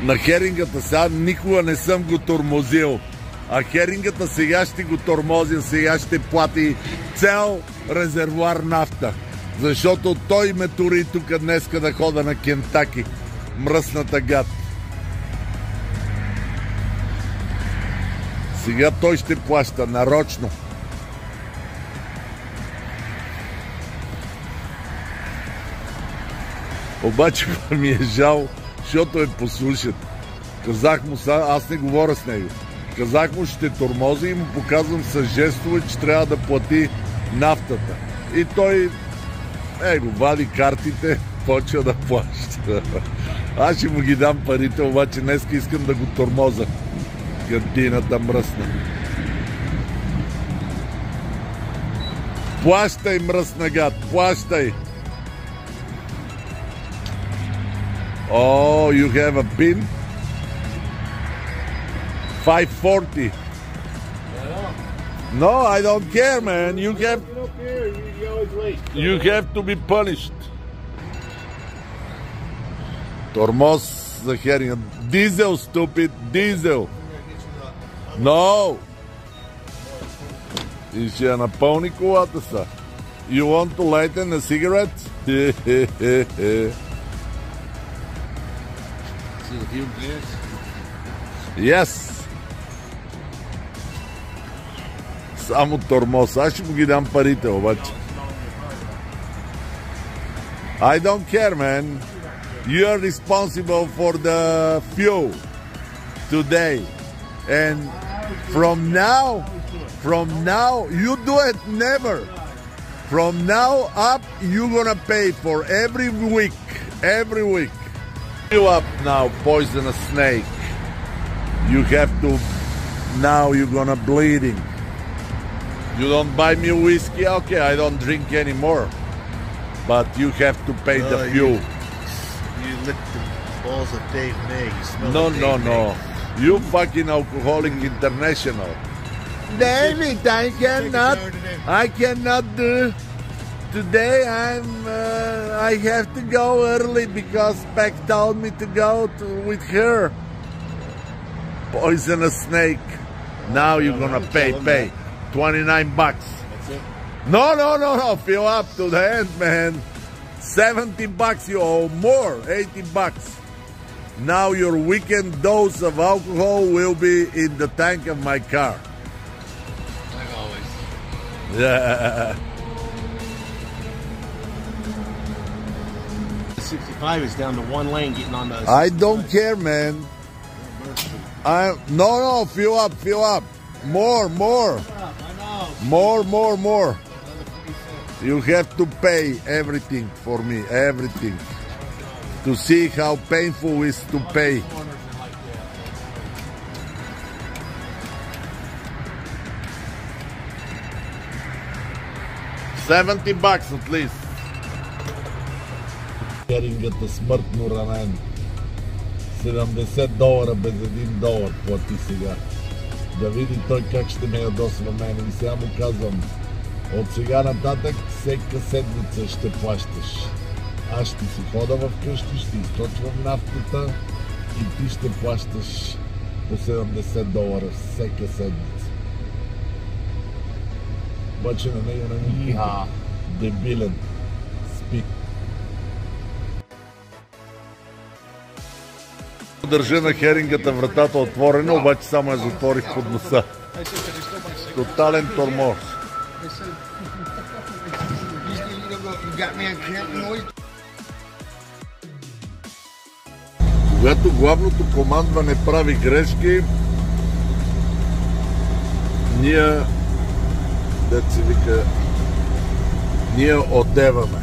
На херингата сега никога не съм го тормозил. А херингата сега ще го тормозя, сега ще плати цял резервуар нафта. Защото той ме тури тук днеска да хода на Кентаки. Мръсната гад. Сега той ще плаща нарочно. Обаче ми е жал, защото е послушен. Казах му, аз не говоря с него. Казах му, ще тормози и му показвам с жестове, че трябва да плати нафтата. И той го вади картите, почва да плаща. Аз ще му ги дам парите, обаче днес искам да го тормоза. Кантината мръсна. Плащай, мръсна гад, плащай! Oh, you have a pin? 540. No, I don't care, man. You have to be punished. Тормоз за херинга. Дизел, stupid, дизел. No. И ще я напълни колата са. You want to lighten a cigarette? Yes. Само тормоз. Аз ще му ги дам парите, обаче. I don't care, man. You are responsible for the fuel today. And from now, you do it never. From now up, you're gonna pay for every week. Fill up now, poisonous snake. You have to, now you're gonna bleeding. You don't buy me whiskey? Okay, I don't drink anymore. But you have to pay the fuel. You licked the balls of Dave May. You smell like Dave No. You fucking alcoholic international. David, I cannot do. Today I have to go early because Beck told me to go with her. Poisonous snake. Now you're gonna pay. $29. That's it? No. Fill up to the end, man. $70 you owe more. $80. Now your weekend dose of alcohol will be in the tank of my car. Like always. Yeah. 65 is down to one lane getting on those. I don't care, man. No, fill up. More. More. You have to pay everything for me, everything. To see how painful it is to pay. $70 at least. Херингата смъртно ранен. $70 без $1 плати сега. Да види той как ще ме ядосва мене. И сега му казвам, от сега нататък всека седмица ще плащаш. Аз ще си хода в къщи, ще източвам нафтата и ти ще плащаш по $70 всека седмица. Обаче на него не ми дебилен. Спи. Държа на херингата вратата отворена, обаче само я затворих под носа. Тотален тормоз. Когато главното командване прави грешки, ние отдеваме.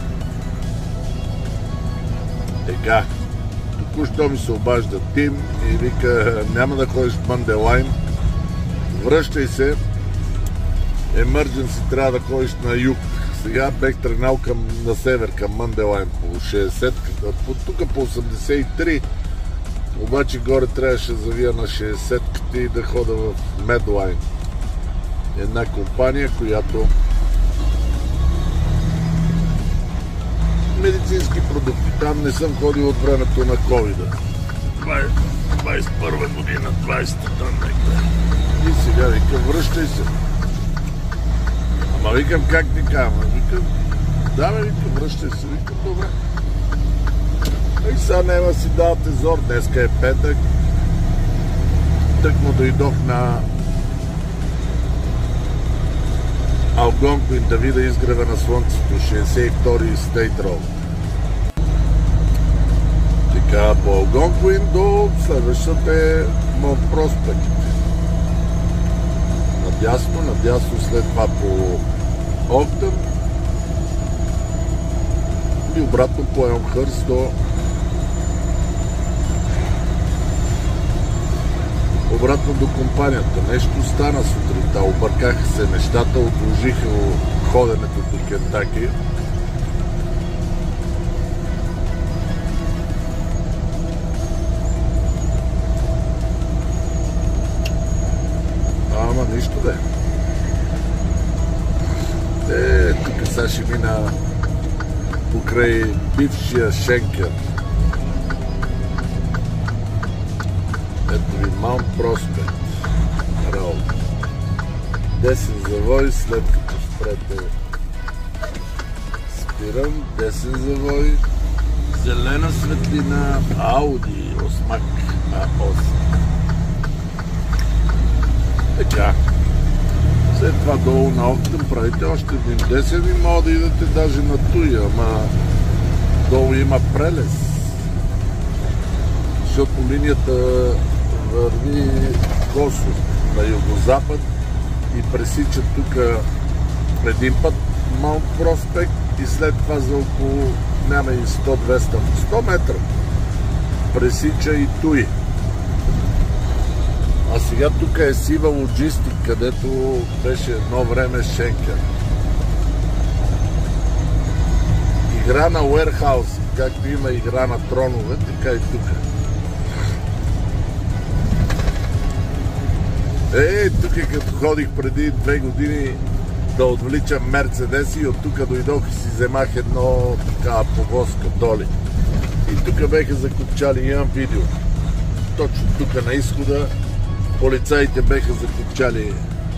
Така. Току-що ми се обажда Тим и вика, няма да ходиш в Манделайн, връщай се, emergency, трябва да ходиш на юг. Сега бех тръгнал на север, към Манделайн по 60, тук по 83, обаче горе трябваше да завия на 60 и да хода в Медлайн. Една компания, която медицински продукти. Там не съм ходил от времето на COVID-а. 21 година, 20-та там некъде. И сега викам, връщай се. Ама викам, как ти казвам? Викам, да бе, викам, връщай се. Викам, добре. И сега нема си давате зор. Днеска е петък. Тък му дойдох на Алгонкуин да видя изгрева на слънцето, 62-ри State Road. Така, по Алгонкуин до следващата е Монт Проспект. Надясно, след това по Октън и обратно по Елмхърст до обратно до компанията. Нещо стана сутринта, объркаха се нещата, отложиха ходенето до Кентаки. Ама нищо да е. Тук сега ще мина покрай бившия Шенкер. Ето ви Маунт Проспект Роуд. Десен завой, след като спрете спирам, десен завой, зелена светлина, Ауди, Осмак А8. Така. След това долу на Октън правите още един десен и мога да идете даже на Туя, ама долу има прелез. Защото линията върви косо на югозапад и пресича тук един път Маунт Проспект и след това за около няма и 100 метра пресича и Туи. А сега тук е Сива Лоджистик, където беше едно време Шенкер. Игра на Уерхаус, както има игра на тронове, така и тук. Тук като ходих преди 2 години да отвличам Мерцедес и от тук дойдох и си вземах едно така повозка доли. И тук беха закопчали, имам видео. Точно тук на изхода полицаите беха закопчали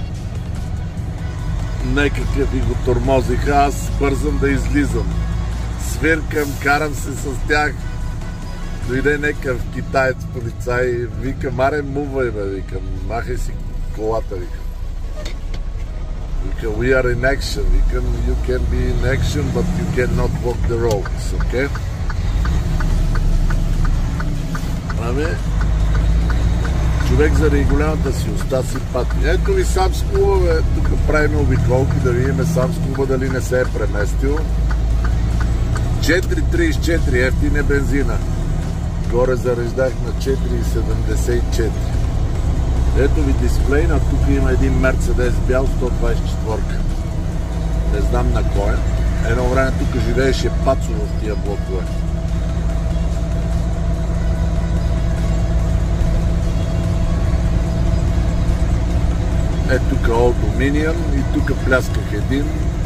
някакъв и го тормозиха. Аз бързам да излизам. Свиркам, карам се с тях. Дойде някакъв китаец полицай, викам, аре мувай бе, викам, махай си колата, викам. Викам, we are in action, викам, you can be in action, but you cannot walk the roads, okay? Ами, човек заради голямата си уста си пати. Ето ви сам с клуба, бе, тук правим обиколки, да видим сам с клуба дали не се е преместил. 4,34 ефтин е бензина. Горе зареждах на 4,74. Ето ви дисплейна, тук има един Мерцедес бял 124. Не знам на кой. Едно време тук живееше Пацо в тия блокове. Ето тук Old Dominion и тук плясках един.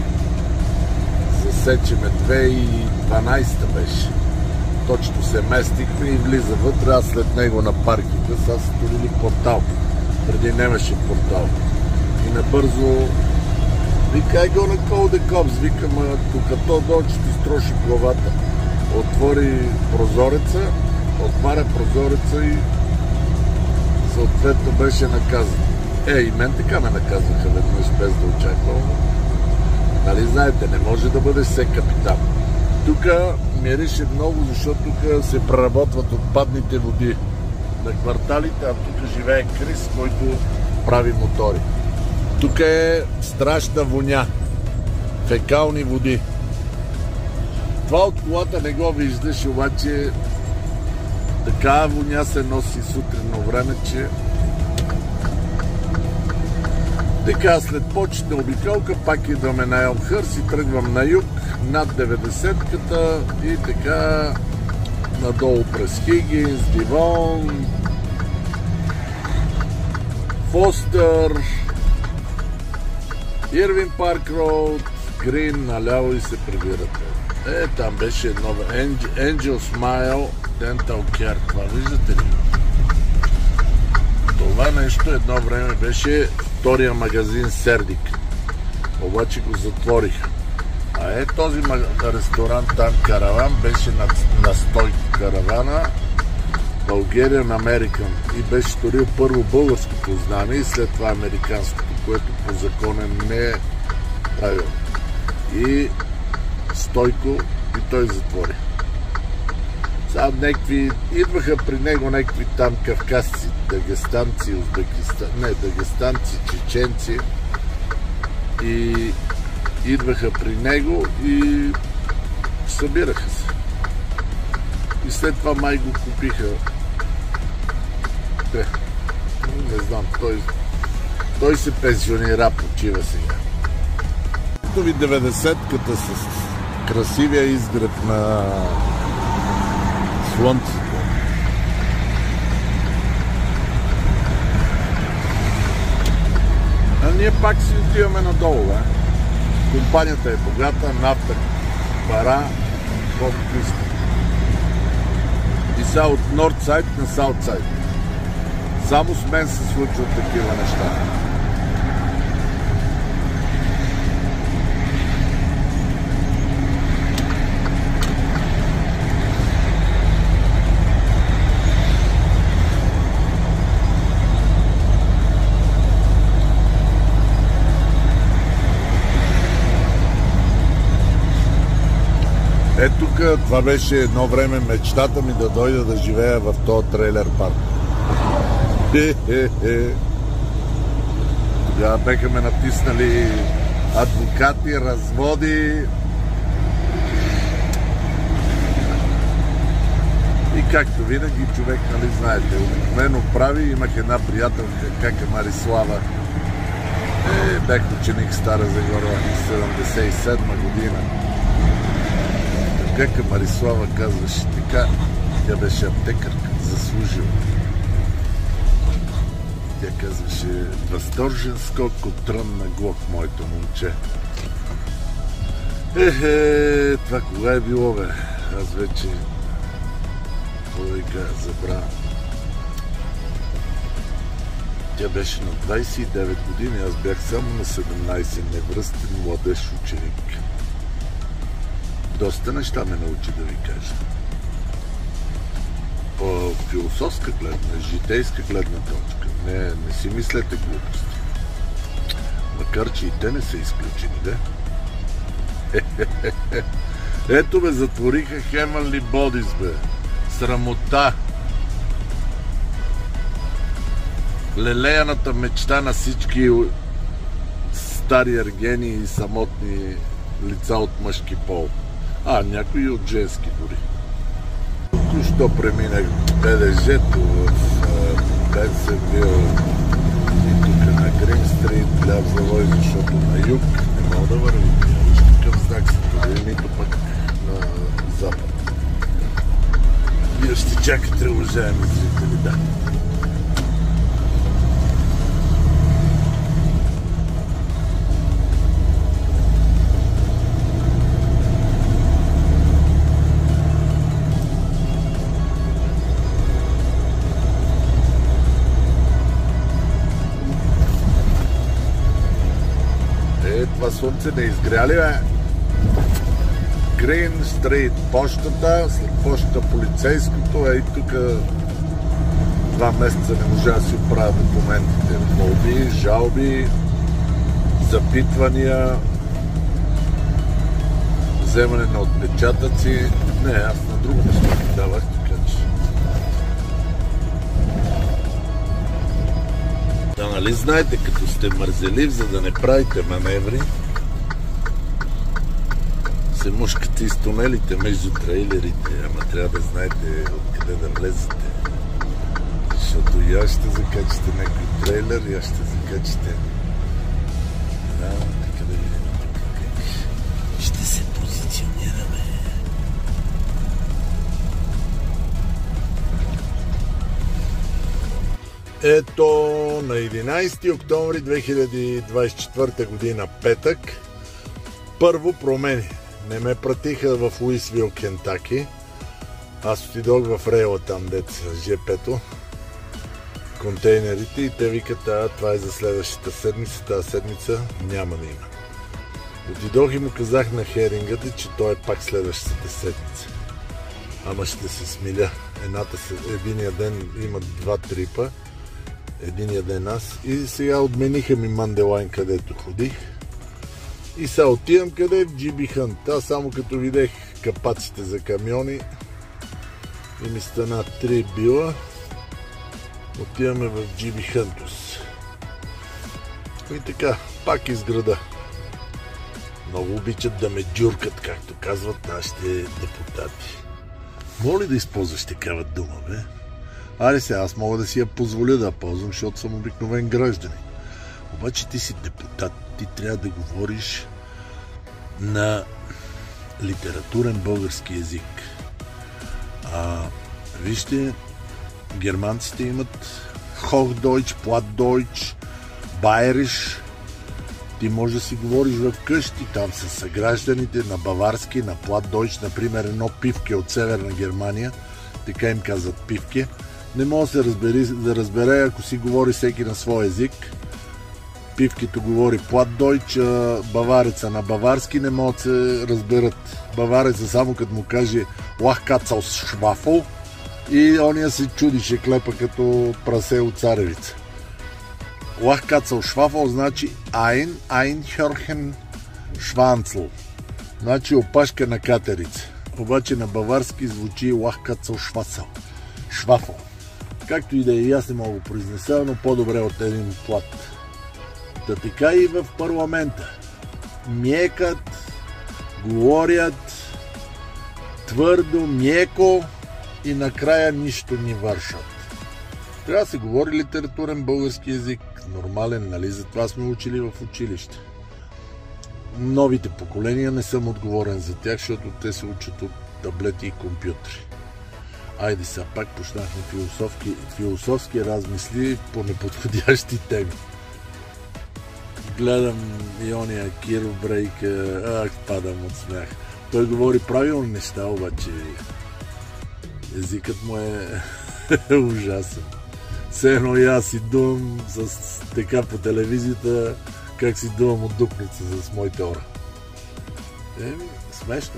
Засечеме 2012 беше. Точно се местихме и влиза вътре, аз след него на паркинга, сега са строили портал. Преди нямаше портал. И набързо вика, I gonna call the cops, викам, докато дойде, ще ти строши главата. Отвори прозореца, отваря прозореца и съответно беше наказан. И мен така ме наказаха веднъж без да очаквам. Нали знаете, не може да бъдеш все капитан. Тук мирише много, защото тук се преработват отпадните води на кварталите, а тук живее Крис, който прави мотори. Тук е страшна воня. Фекални води. Това от колата не го виждаш, обаче такава воня се носи сутринно време, че така, след почетна обиколка, пак идваме на Елмхърст и тръгвам на юг, над 90-ката и така надолу през Хигинс, Дивон, Фостър, Ирвин Парк Роуд, Грин, наляво и се прибирате. Там беше едно Angel Smile Dental Care. Това виждате ли? едно време беше втория магазин Сердик. Обаче го затвориха. А този ресторант там, Караван, беше на стой каравана Bulgarian American и беше турил първо българското знаме и след това американското, което по законен не е правилно. И Стойко и той затвори. Сега идваха при него някакви там кавказци, дагестанци, дагестанци, чеченци и идваха при него и събираха се. И след това май го купиха. Не знам, той се пенсионира, почива сега. Ето ви 90-ката с красивия изгреб на слънцето. А ние пак си отиваме надолу, бе. Компанията е богата, нафта, пара, колкото иска. И сега от Нордсайд на Саутсайд. Само с мен се случват такива неща. Ето тук, това беше едно време мечтата ми да дойда да живея в този трейлер парк. Тогава беха ме натиснали адвокати, разводи. И както винаги човек, нали знаете, обикновено прави. Имах една приятелка, кака Марислава. Бях ученик в Стара Загора, 77 година. Кака Марислава казваше така, тя беше аптекарка, заслужила. Тя казваше, възторжен скок от трън на глок, моето момче. Това кога е било, бе? Аз вече, забравям. Тя беше на 29 години, аз бях само на 17, невръстен младеж ученик. Доста неща ме научи, да ви кажа. По философска гледна, житейска гледна точка. Не си мислете глупости. Макар, че и те не са изключени, да? Ето бе, затвориха Heavenly Bodies, бе. Срамота. Лелеяната мечта на всички стари ергени и самотни лица от мъжки пол. Някои от женски дори. Току-що преминах БДЖ-то в Пенсенвил и тук на Грин Стрит, ляв завой, защото на юг не мога да върви. Виж какъв знак се подели, нито пък на запад. Вие ще чакате, уважаеми зрители, да. Това слънце не изгря ли, бе? Грин Стрит, почтата, след почтата полицейското, и тук 2 месеца не можа да си оправя документите. Молби, жалби, запитвания, вземане на отпечатъци. Не, аз на друго место ги давах, така че. Да, нали знаете, като сте мързелив, за да не правите маневри, се мушкате из тунелите между трейлерите, ама трябва да знаете откъде да влезете. Защото я ще закачите някой трейлер, я ще закачите. Да, така да видим тук как ще се позиционираме. Ето на 11 октомври 2024 година, петък, първо промени. Не ме пратиха в Луисвил, Кентаки. Аз отидох в рейла там, деца, ЖП-то. контейнерите и те викат, това е за следващата седмица, тази седмица няма да има. Отидох и му казах на херингата, че той е пак следващата седмица. Ама ще се смиля. Единия ден има 2 трипа, единия ден аз. И сега отмениха ми Манделайн, където ходих. И сега отивам къде? В GB Hunt. Аз само като видех капаците за камиони и ми стана 3 била. Отиваме в GB Huntus. И така, пак из града. Много обичат да ме джуркат, както казват нашите депутати. Мога ли да използваш такава дума, бе? Аре сега, аз мога да си я позволя да ползвам, защото съм обикновен гражданин. Обаче ти си депутат, ти трябва да говориш на литературен български език. Вижте, германците имат Hochdeutsch, Plattdeutsch, Bayerisch. Ти можеш да си говориш в къщи, там с съгражданите на баварски, на Plattdeutsch, например едно пивке от Северна Германия, така им казват пивке. Не може да разбере, ако си говори всеки на свой език. Пивкето говори Plattdeutsch, бавареца на баварски не могат да се разберат. Бавареца само като му каже Lachkatzelschwaffel и ония се чудише клепа като прасе от царевица. Lachkatzelschwaffel значи Einhörchen Schwanzel, значи опашка на катерица. Обаче на баварски звучи Lachkatzelschwaffel. Както и да е, аз не мога да го произнеса, но по-добре от един плат. Та така и в парламента. Мекат, говорят твърдо, меко и накрая нищо ни вършат. Трябва да се говори литературен български език. Нормален, нали? Затова сме учили в училище. Новите поколения не съм отговорен за тях, защото те се учат от таблети и компютри. Айде сега пак почнахме философски размисли по неподходящи теми. Гледам и ония Киро Брейка, падам от смях. Той говори правилни неща, обаче езикът му е ужасен. Все едно и аз си дувам така по телевизията, как си дувам от дупница с моите ора. Смешно.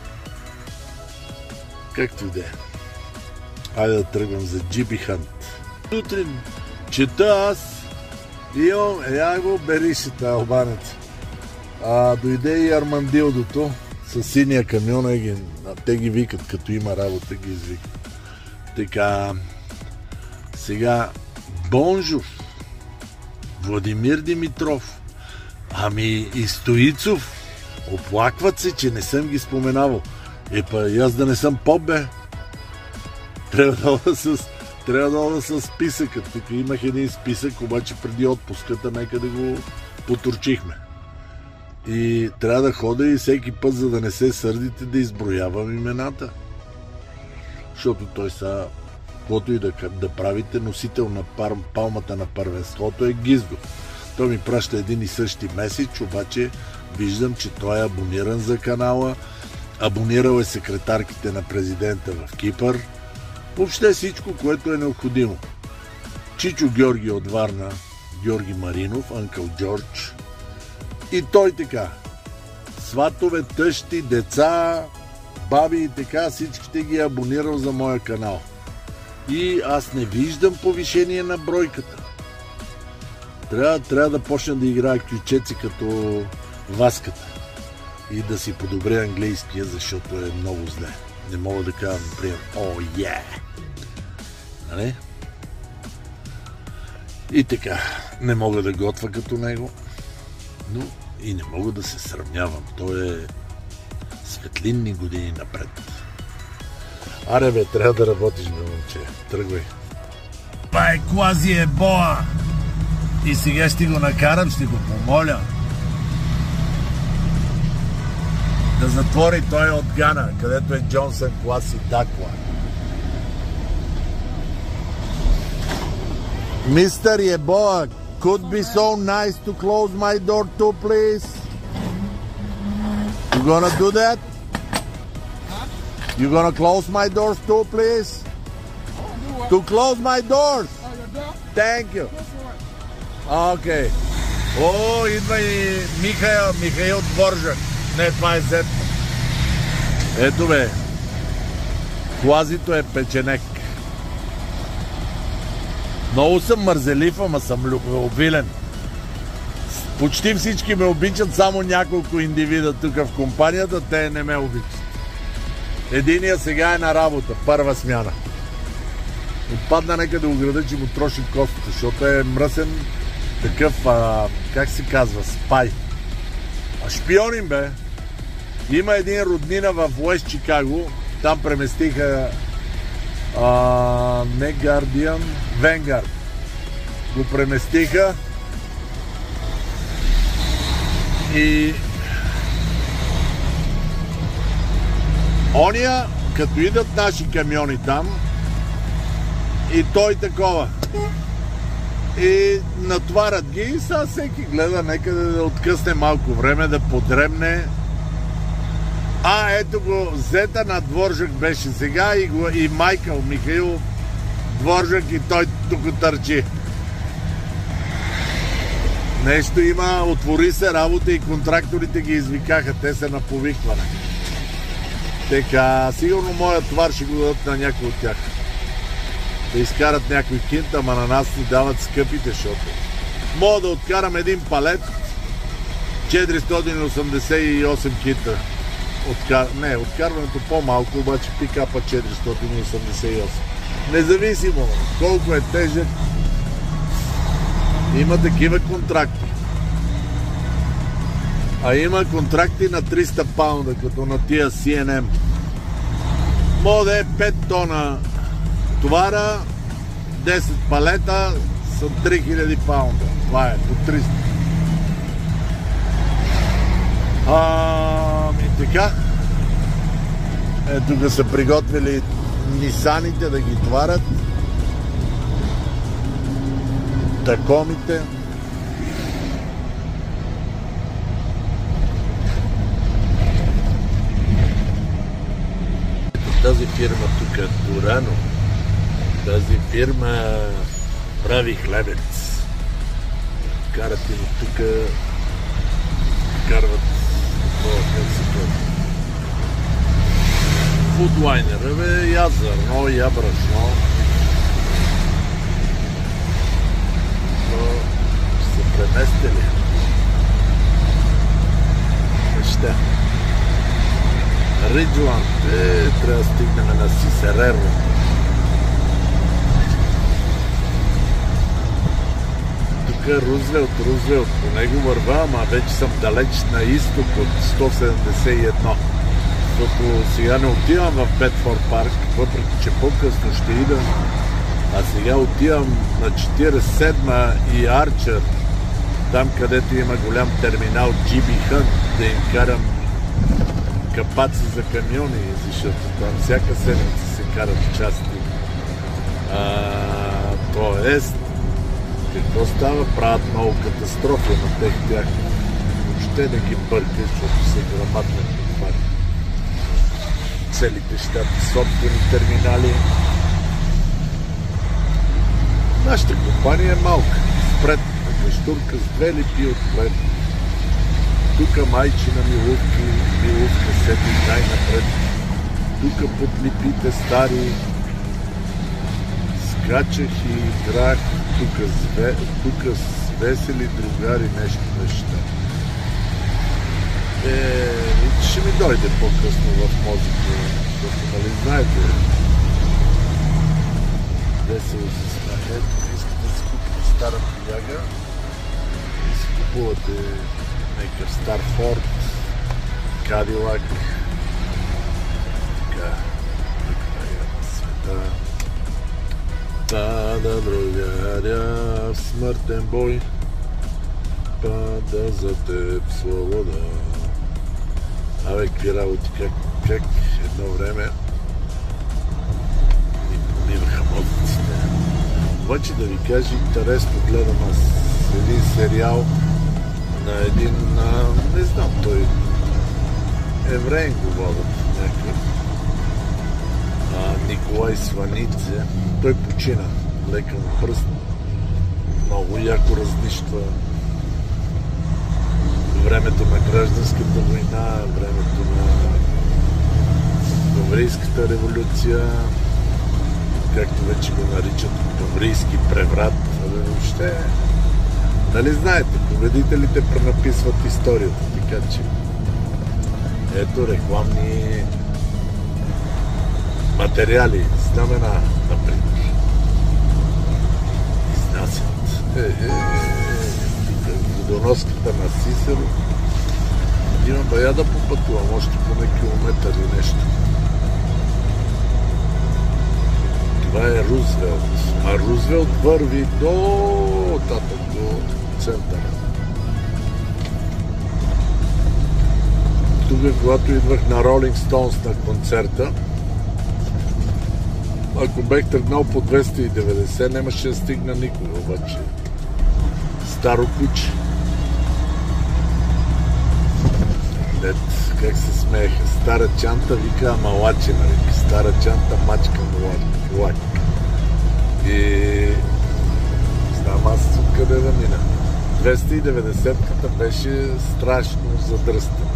Както и да е. Айде да тръгвам за GB Hunt. Сутрин чета аз и я го берише тази обанеца. Дойде и Армандилдото с синия камион, те ги викат, като има работа, ги извикат. Така, сега, бонжур, Владимир Димитров, ами и Стоицов, оплакват се, че не съм ги споменавал. И аз да не съм поп, бе. Трябва да с списъкът. Тук имах един списък, обаче преди отпуската нека да го потурчихме. И трябва да ходя и всеки път, за да не се сърдите, да изброявам имената. Защото той са, каквото и да правите, носител на палмата на първенството е Гиздо. Той ми праща един и същи меседж, обаче виждам, че той е абониран за канала, абонирал е секретарките на президента в Кипър, въобще всичко, което е необходимо. Чичо Георги от Варна, Георги Маринов, Анкъл Джордж. И той така. Сватове, тъщи, деца, баби и така, всичките ги е абонирал за моя канал. И аз не виждам повишение на бройката. Трябва да почна да играя ключеци като Васката. И да си подобря английския, защото е много зле. Не мога да кажа, например, Нали? И така, не мога да готвя като него, но и не мога да се сравнявам. Той е светлинни години напред. Аре бе, трябва да работиш, бе, момче. Тръгвай. Това е Квази Ебоа. И сега ще го накарам, ще го помоля да затвори той от Гана, където е Джонсън Клас и Дакла. Mr. Yeboah, could be so nice to close my door too, please? You gonna do that? You gonna close my doors too, please? Do To close my doors. Thank you. Okay. О, идва и Михаил Дворжак. Не, това е зет. Ето бе. Клазито е печенек. Много съм мързелив, ама съм любвилен. Почти всички ме обичат, само няколко индивида тук в компанията, те не ме обичат. Единия сега е на работа, първа смяна. Отпадна нека да го града, че му троши костата, защото е мръсен такъв, как се казва, спай. А шпионин бе. Има един роднина в Уест Чикаго, там преместиха не Guardian, Vanguard. Го преместиха и ония, като идат наши камиони там, и той такова. И натварят ги и сега всеки гледа, нека да откъсне малко време, да подремне. Ето го, зета на Дворжак беше сега и Майкъл, Михаил Дворжак, и той тук търчи. Нещо има, отвори се работа и контракторите ги извикаха, те са на повикване. Така, сигурно моят товар ще го дадат на някой от тях. Да изкарат някой кинт, ама на нас ни дават скъпите, защото мога да откарам един палет 488 кинта. Откарването по-малко, обаче пикапа 488. Независимо колко е тежък, има такива контракти. А има контракти на 300 паунда, като на тия CNM. Мога да е 5 тона товара, 10 палета са 3000 паунда. Това е по 300. Така. Тук са приготвили нисаните да ги товарят. Такомите. Тази фирма тук е Турано. Тази фирма прави хлебец. Карат им тук, карват фудлайнера, бе, я зърно, я брашно. Ще се преместили. Неща. Риджланд, трябва да стигнем на Сисереро. Тук е Рузвелт, по него върва, ама вече съм далеч на изток от 171. Защото сега не отивам в Бетфорд парк, въпреки че по-късно ще идам. А сега отивам на 47 и Арчер, там където има голям терминал GB Hunt, да им карам капаци за камиони, защото там всяка седмица се карат части. Тоест, какво става? Правят много катастрофи, но тех тях въобще да ги бърка, защото се граматно това. Целите щати, собствени терминали. Нашата компания е малка. Впред, каштурка с 2 липи отпред. Тук майчина Милувка седи най-напред. Тук под липите стари скачах и играх. Тук с весели другари неща. Ще ми дойде по-късно в мозъка, защото нали знаете, весело се знае. Искате да си купите стара тояга и си купувате някакъв стар Форд, Кадилак. Така, света. Пада другаря в смъртен бой, пада за теб свобода. Абе, какви работи, как едно време ни помираха мозъците. Обаче да ви кажа, интересно гледам аз един сериал на един, не знам, той евреин го водят някакъв. Николай Сванидзе. Той почина. Лека му пръст. Много яко разнищва времето на гражданската война, времето на Таврийската революция, както вече го наричат Таврийски преврат. Въобще, нали знаете, победителите пренаписват историята, така че ето рекламни материали, знамена, например. Изнасят. Водоноската на Сисеро. Има бая да попътувам още поне километър или нещо. Това е Рузвелт. А Рузвелт върви до татък, до центъра. Тук, когато идвах на Ролинг Стоунс на концерта, ако бех тръгнал по 290, нямаше да стигна никога, обаче. Старо куче. Дет, как се смееха. Стара чанта вика амалачина, вика. Стара чанта мачка млак. И знам аз откъде да мина. 290-ката беше страшно задръстена.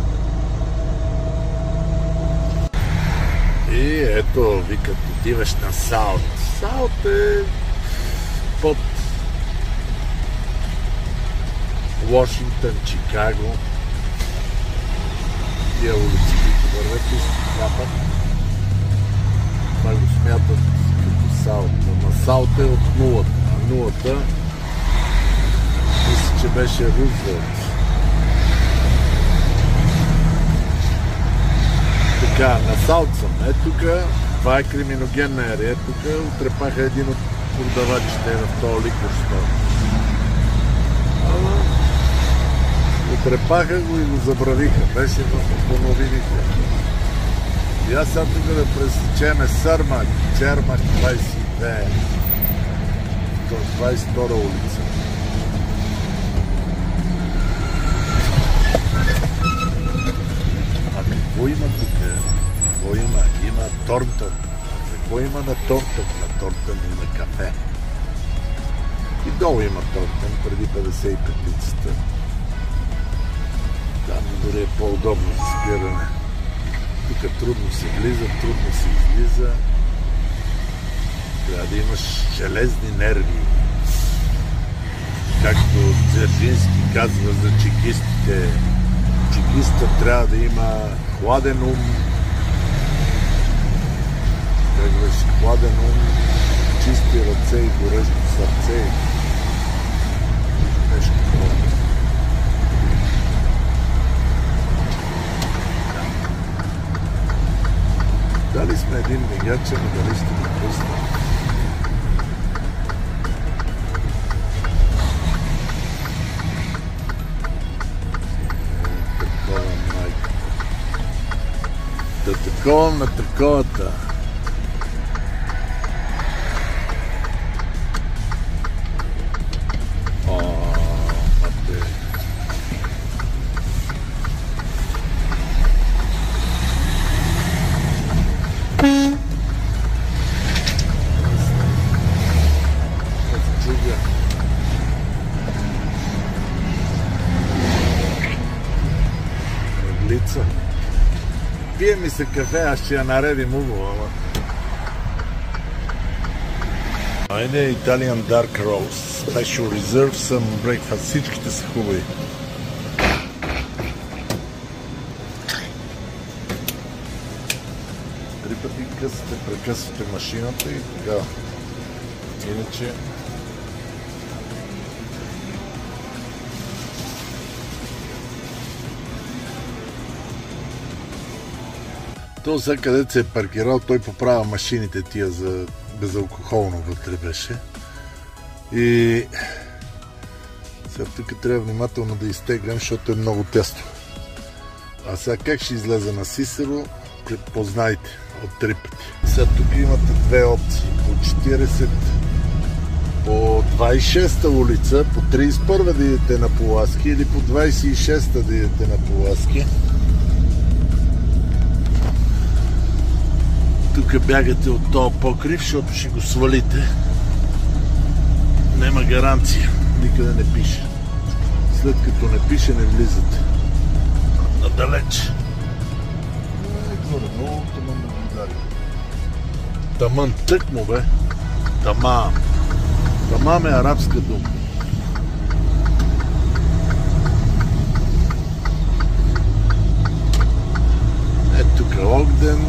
И ето, викат, отиваш на Саут. Саут е под Вашингтон, Чикаго. Тия улици, които вървят изток-запад. Това го смятат като Саут. На Саут е от нулата. Нулата мисля, че беше Рузвелт. Така, на Саут съм. Тук, това е криминогенна ерия. Тук отрепаха един от продавачите в този ликвор стор. Отрепаха го и го забравиха. Беше в новините. И аз сега тук да пресечеме Сърмак, Чермак 22. 22 улица. А какво има тук? Какво има? Има Торнтън. Какво има на Торнтън? На Торнтън има кафе. И долу има Торнтън, преди 55-ицата. Там дори е по-удобно за спиране. Тук трудно се влиза, трудно се излиза. Трябва да имаш железни нерви. Както Дзержински казва за чекистите, чекистът трябва да има хладен ум. Как беше хладен ум, чисти ръце и горещо сърце. Нещо такова. Дали сме един мигач, но дали ще го пусна? Такова майка. Да такова на таковата. Пие ми се кафе, аз ще я наредим уго, ама. Айде Italian Dark Roast, Special Reserve, Some Breakfast, всичките са хубави. Три пъти късате, прекъсвате машината и тогава. Иначе то сега където се е паркирал, той поправя машините тия за безалкохолно вътре беше. И сега тук трябва внимателно да изтеглям, защото е много тясно. А сега как ще излезе на Сисеро, познайте от 3 пъти. Сега тук имате две опции. По 40, по 26-та улица, по 31-та да идете на Поласки или по 26-та да идете на Поласки. Тук бягате от този покрив, защото ще го свалите. Нема гаранция. Никъде не пише. След като не пише, не влизате. Надалеч. Горе, много тъмън наблюдали. Таман, тък му бе. Тамам. Тамам е арабска дума. Ето тук Огден.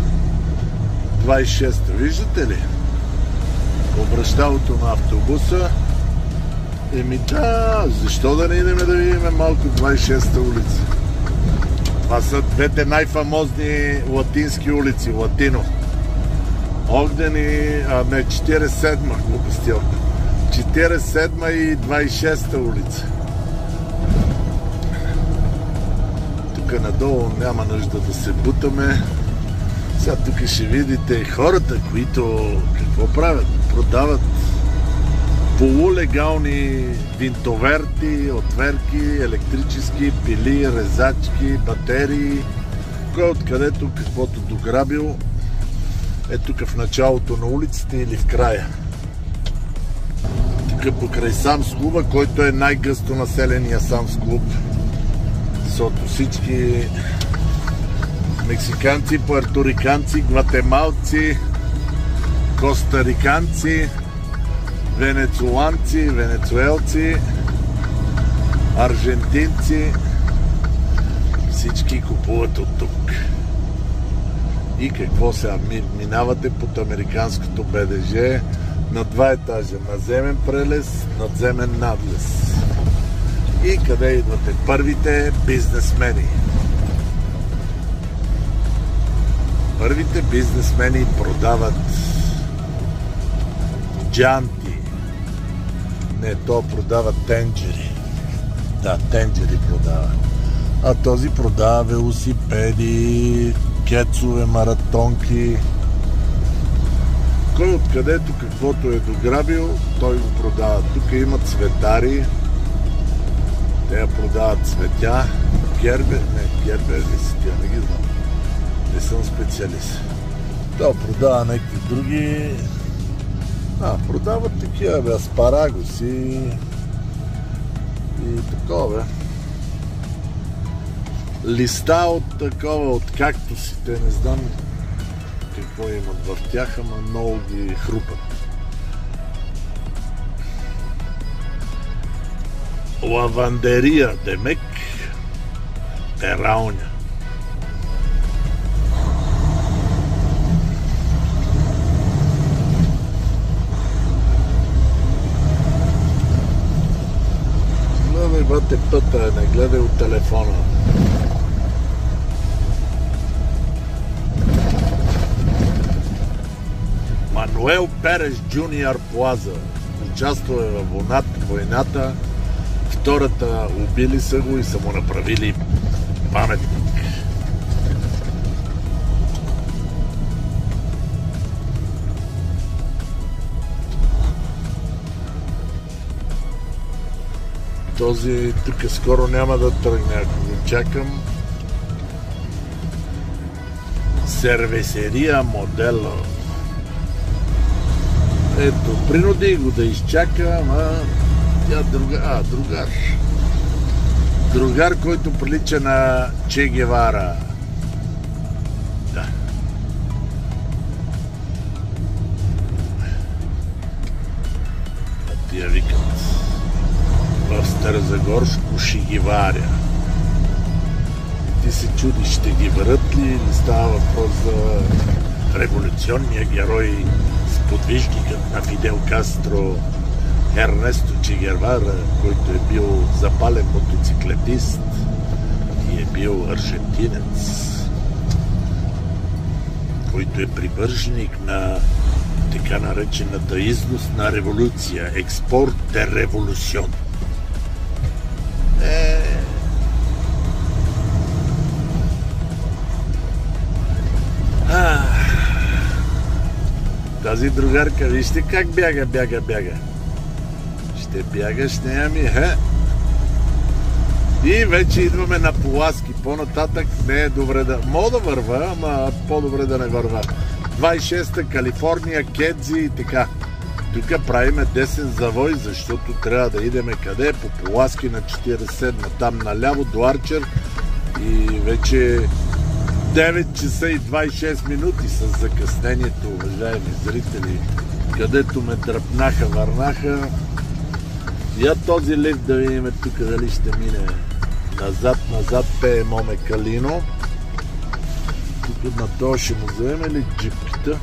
26-та. Виждате ли? Обръщалото на автобуса. Еми да, защо да не идем да видим малко 26-та улица? Това са двете най-фамозни латински улици. Латино. Огден и... не, 47-ма, глупостилка. 47-ма и 26-та улица. Тук надолу няма нужда да се бутаме. Сега тук ще видите хората, които какво правят? Продават полулегални винтоверти, отверки, електрически, пили, резачки, батерии. Кой откъдето каквото дограбил е тук в началото на улицата или в края. Тук покрай Самс клуба, който е най-гъсто населения Самс клуб. Защото всички мексиканци, пуерториканци, гватемалци, костариканци, венецуанци, венецуелци, аржентинци, всички купуват от тук. И какво сега? Минавате под американското БДЖ на 2 етажа. Надземен прелез, надземен надлез. И къде идвате? Първите бизнесмени. Първите бизнесмени продават джанти. Не, то продава тенджери. Да, тенджери продава. А този продава велосипеди, кецове, маратонки. Кой откъдето каквото е дограбил, той го продава. Тук има цветари. Те продават цветя. Гербер, не, гербер ли си тя, не ги знам. Не съм специалист. Той продава някакви други. Продават такива, бе, аспарагоси и такова, бе. Листа от такова, от кактусите, не знам какво имат в тях, ама много ги хрупат. Лавандерия, демек, пералня. Гледай, бате, пътя, не гледай от телефона. Мануел Перес Джуниор Плаза участва във войната. Втората убили са го и са му направили паметник. Този тук скоро няма да тръгне, ако го чакам. Сервисерия Модело. Ето, принуди го да изчака, ама тя другар. Другар, който прилича на Че Гевара. Да. А тия викат в Старозагорско Шигеваря. Ти се чудиш, ще ги върят ли, или става въпрос за революционния герой, сподвижникът на Фидел Кастро, Ернесто Че Гевара, който е бил запален мотоциклетист и е бил аржентинец, който е привърженик на така наречената износна революция, експорт де революцион. Тази другарка, вижте как бяга. Ще бягаш, не ами, И вече идваме на Поласки. По-нататък не е добре да... Мога да върва, ама по-добре да не върва. 26-та Калифорния, Кедзи и така. Тук правиме десен завой, защото трябва да идеме къде? По Пуласки на 47-ма, там наляво до Арчер и вече 9 часа и 26 минути с закъснението, уважаеми зрители, където ме дръпнаха, върнаха. Я този лифт да видим тук дали ще мине назад, пее Моме Калино. Тук на това ще му вземем ли джипката?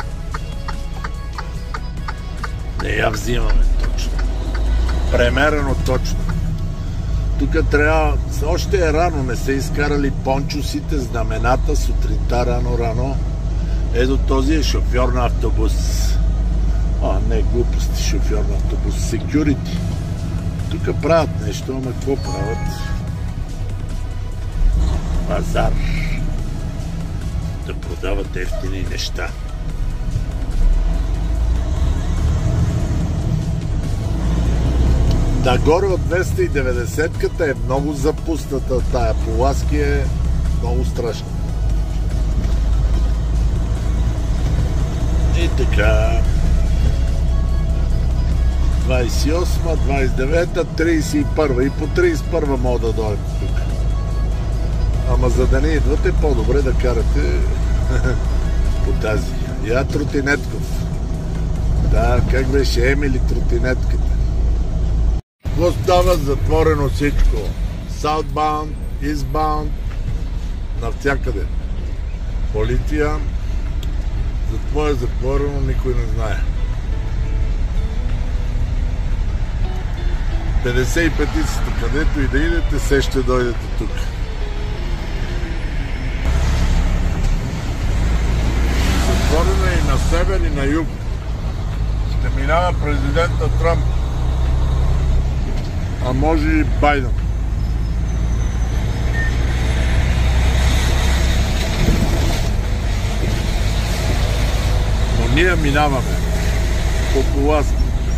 Не я взимаме точно. Премерено точно. Тук трябва... Още е рано, не се изкарали пончусите, знамената, сутринта рано. Ето този е шофьор на автобус. Не, глупости, шофьор на автобус. Security. Тук правят нещо, ама какво правят? Пазар. Да продават ефтини неща. Нагоре от 290-ката е много запусната тая. Пуласки е много страшна. И така. 28-та, 29-та, 31-та. И по 31-та мога да дойдем тук. Ама за да не идвате, по-добре да карате по тази. Я Тротинетков. Да, как беше Емили Тротинетката. Какво става? Затворено всичко. Southbound, Eastbound, навсякъде. Полиция. Затова е затворено, никой не знае. 55-ицата, където и да идете, се ще дойдете тук. Затворено е и на север, и на юг. Ще минава президента Трамп. А може и Байден. Но ние минаваме по Пуласки.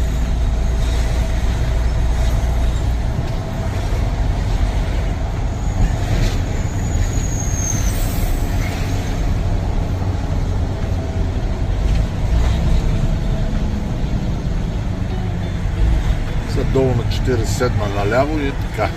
Долу на 47-ма наляво и така.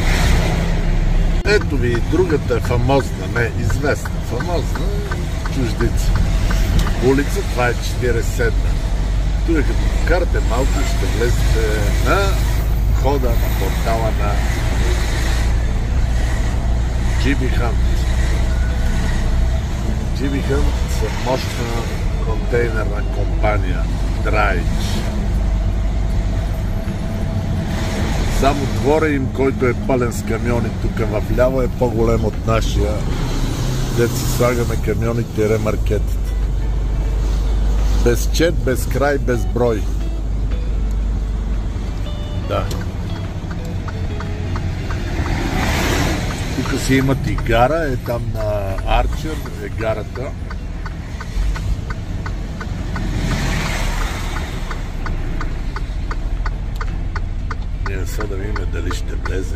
Ето ви и другата е фамозна, не известна, фамозна чуждица. Улица, това е 47-ма. Тук като покарате малко, ще влезете на входа, на портала на Джимми Хант. Джимми Хант са мощна контейнерна компания Драйч. Само двора им, който е пълен с камиони, тук вляво е по-голем от нашия, дето си слагаме камионите и ремаркетите. Без чет, без край, без брой. Да. Тук си имат и гара, е там на Арчер, е гарата. Ние сега да видим дали ще влезем.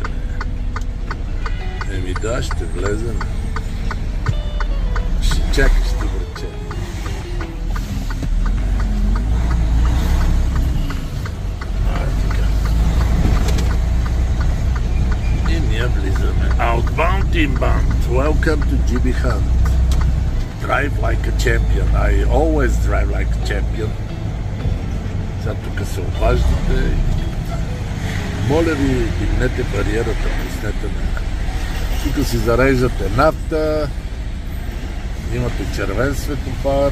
Еми да, ще влезем. Ще чакаш ти, браче. И ние влизаме. Outbound, inbound. Welcome to Jimmy Hunt. Drive like a champion. I always drive like a champion. Сега тук се обаждате. Моля ви, дигнете бариерата, пуснете ме. Тук си зареждате нафта, имате червен светофар.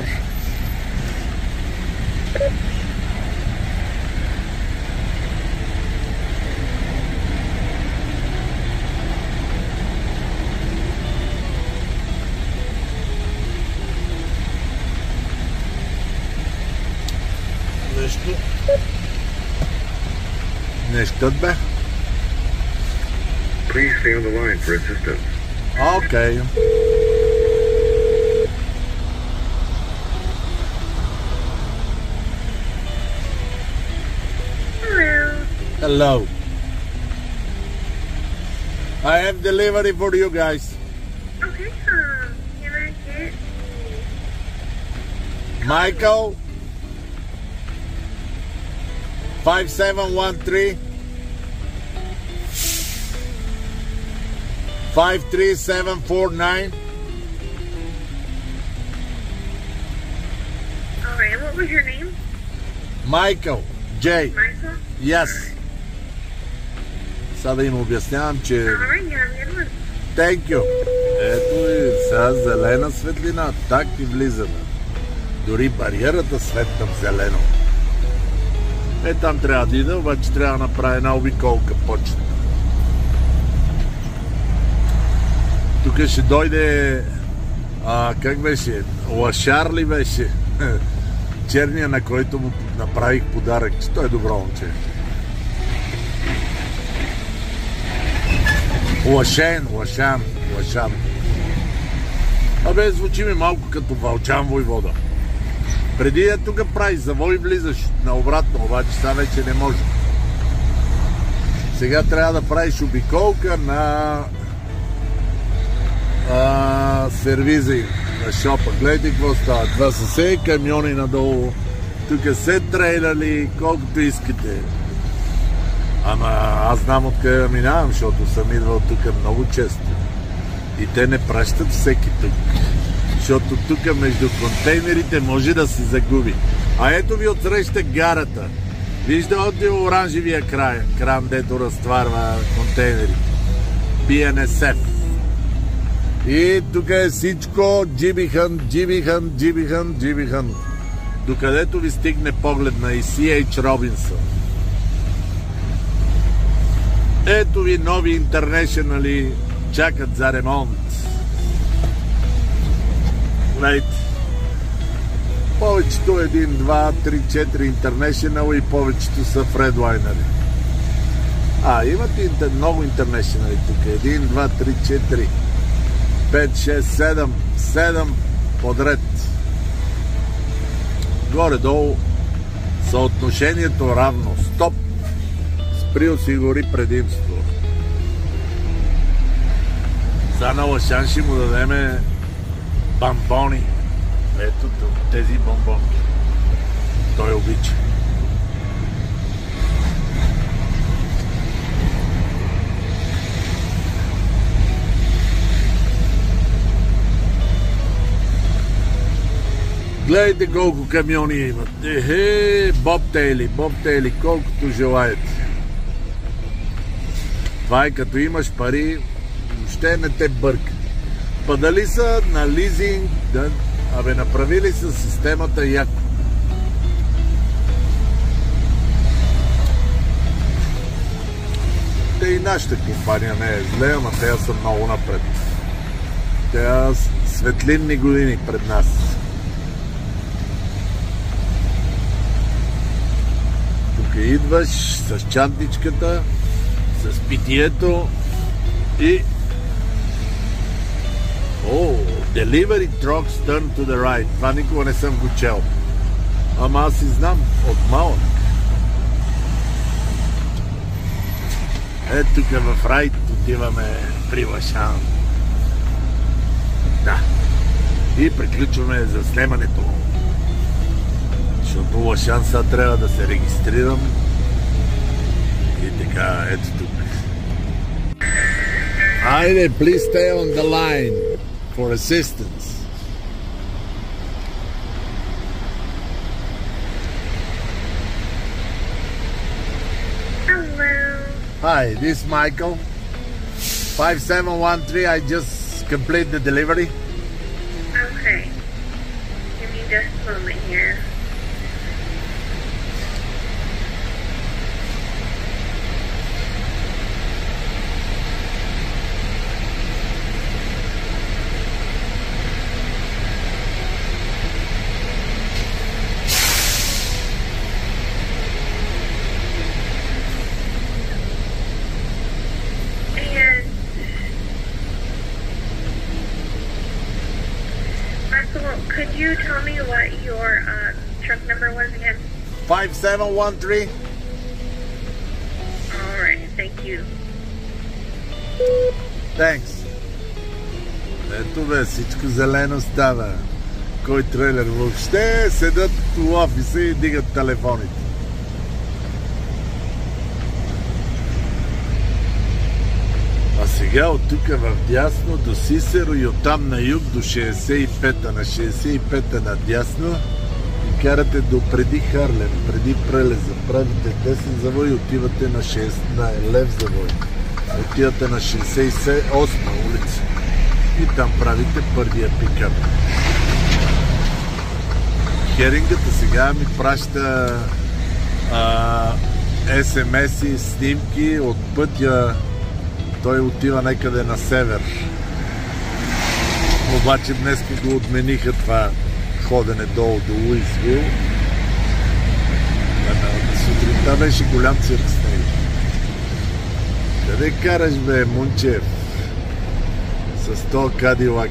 Нещо бе? Please stay on the line for assistance. Okay. Hello. I have delivery for you guys. Okay, can I get Michael? 5713 53749. Alright, what was your name? Michael. J. Michael? Yes. Сега да им обяснявам, че... Alright, you have a good one. Thank you. Ето и сега зелена светлина. Так и влизаме. Дори бариерата светна в зелено. Там трябва да ида, обаче трябва да направя една обиколка почта. Тук ще дойде... как беше? Лашар ли беше? Черния, на който му направих подарък. Че той е добро момче. Лашан. Абе, звучи ми малко като Вълчан войвода. Преди да тук правиш завой, влизаш наобратно, обаче сега вече не може. Сега трябва да правиш обиколка на сервиза им, на шопа. Гледайте какво става. Това са все камиони надолу. Тук се трейлери, колкото искате. Ама аз знам откъде да минавам, защото съм идвал тук много често. И те не пращат всеки тук. Защото тук между контейнерите може да се загуби. А ето ви отсреща гарата. Виждате оранжевия кран, дето разтварва контейнерите. BNSF. И тук е всичко джибихан. Докъдето ви стигне поглед на C.H. Робинсън. Ето ви нови интернешнали чакат за ремонт. Гледайте. Повечето 1, 2, 3, 4 интернешнал и повечето са фредлайнери. Имате много интернешнали тук. 1, 2, 3, 4, 5, 6, 7 подред. Горе-долу съотношението равно. Стоп. Спри осигури предимство. Сега на Лашан ще му дадеме бамбони. Ето тези бомбонки. Той обича. Гледайте колко камиони имат. Бобтейли, колкото желаете. Това е като имаш пари, въобще не те бърка. Па дали са на лизинг, направили са системата яко. Те и нашата компания не е зле, ама те са много напред. Те светлинни години пред нас. Тук идваш с чантичката, с питието и... Delivery trucks turn to the right. Това никога не съм го чел. Ама аз си знам от малък. Тук в райт отиваме при Лашан. Да. И приключваме за снимането. Защото Лашан сега трябва да се регистрирам. И така, ето тук. Айде, please stay on the line for assistance. Hello. Hi, this is Michael. 5713, I just completed the delivery. Okay. Give me just a moment here. Could you tell me what your truck number was again? 5713. All right, thank you. Thanks. Ето бе, всичко зелено става. кой трейлер въобще, седат в офиса и дигат телефоните. А сега от тук в дясно до Сисеро и оттам на юг до 65-та. На 65-та надясно и карате до преди Харлем, преди Прелеза. Правите десен завой и отивате на Лев завой. Отивате на 68-та улица и там правите първия пикап. Херингата сега ми праща SMS-и, снимки от пътя. Той отива некъде на север. Обаче днес го отмениха това ходене долу до Луисвил. Сутринта беше голям цирк с него. Къде караш, бе, Мунчев? С този Кадилак.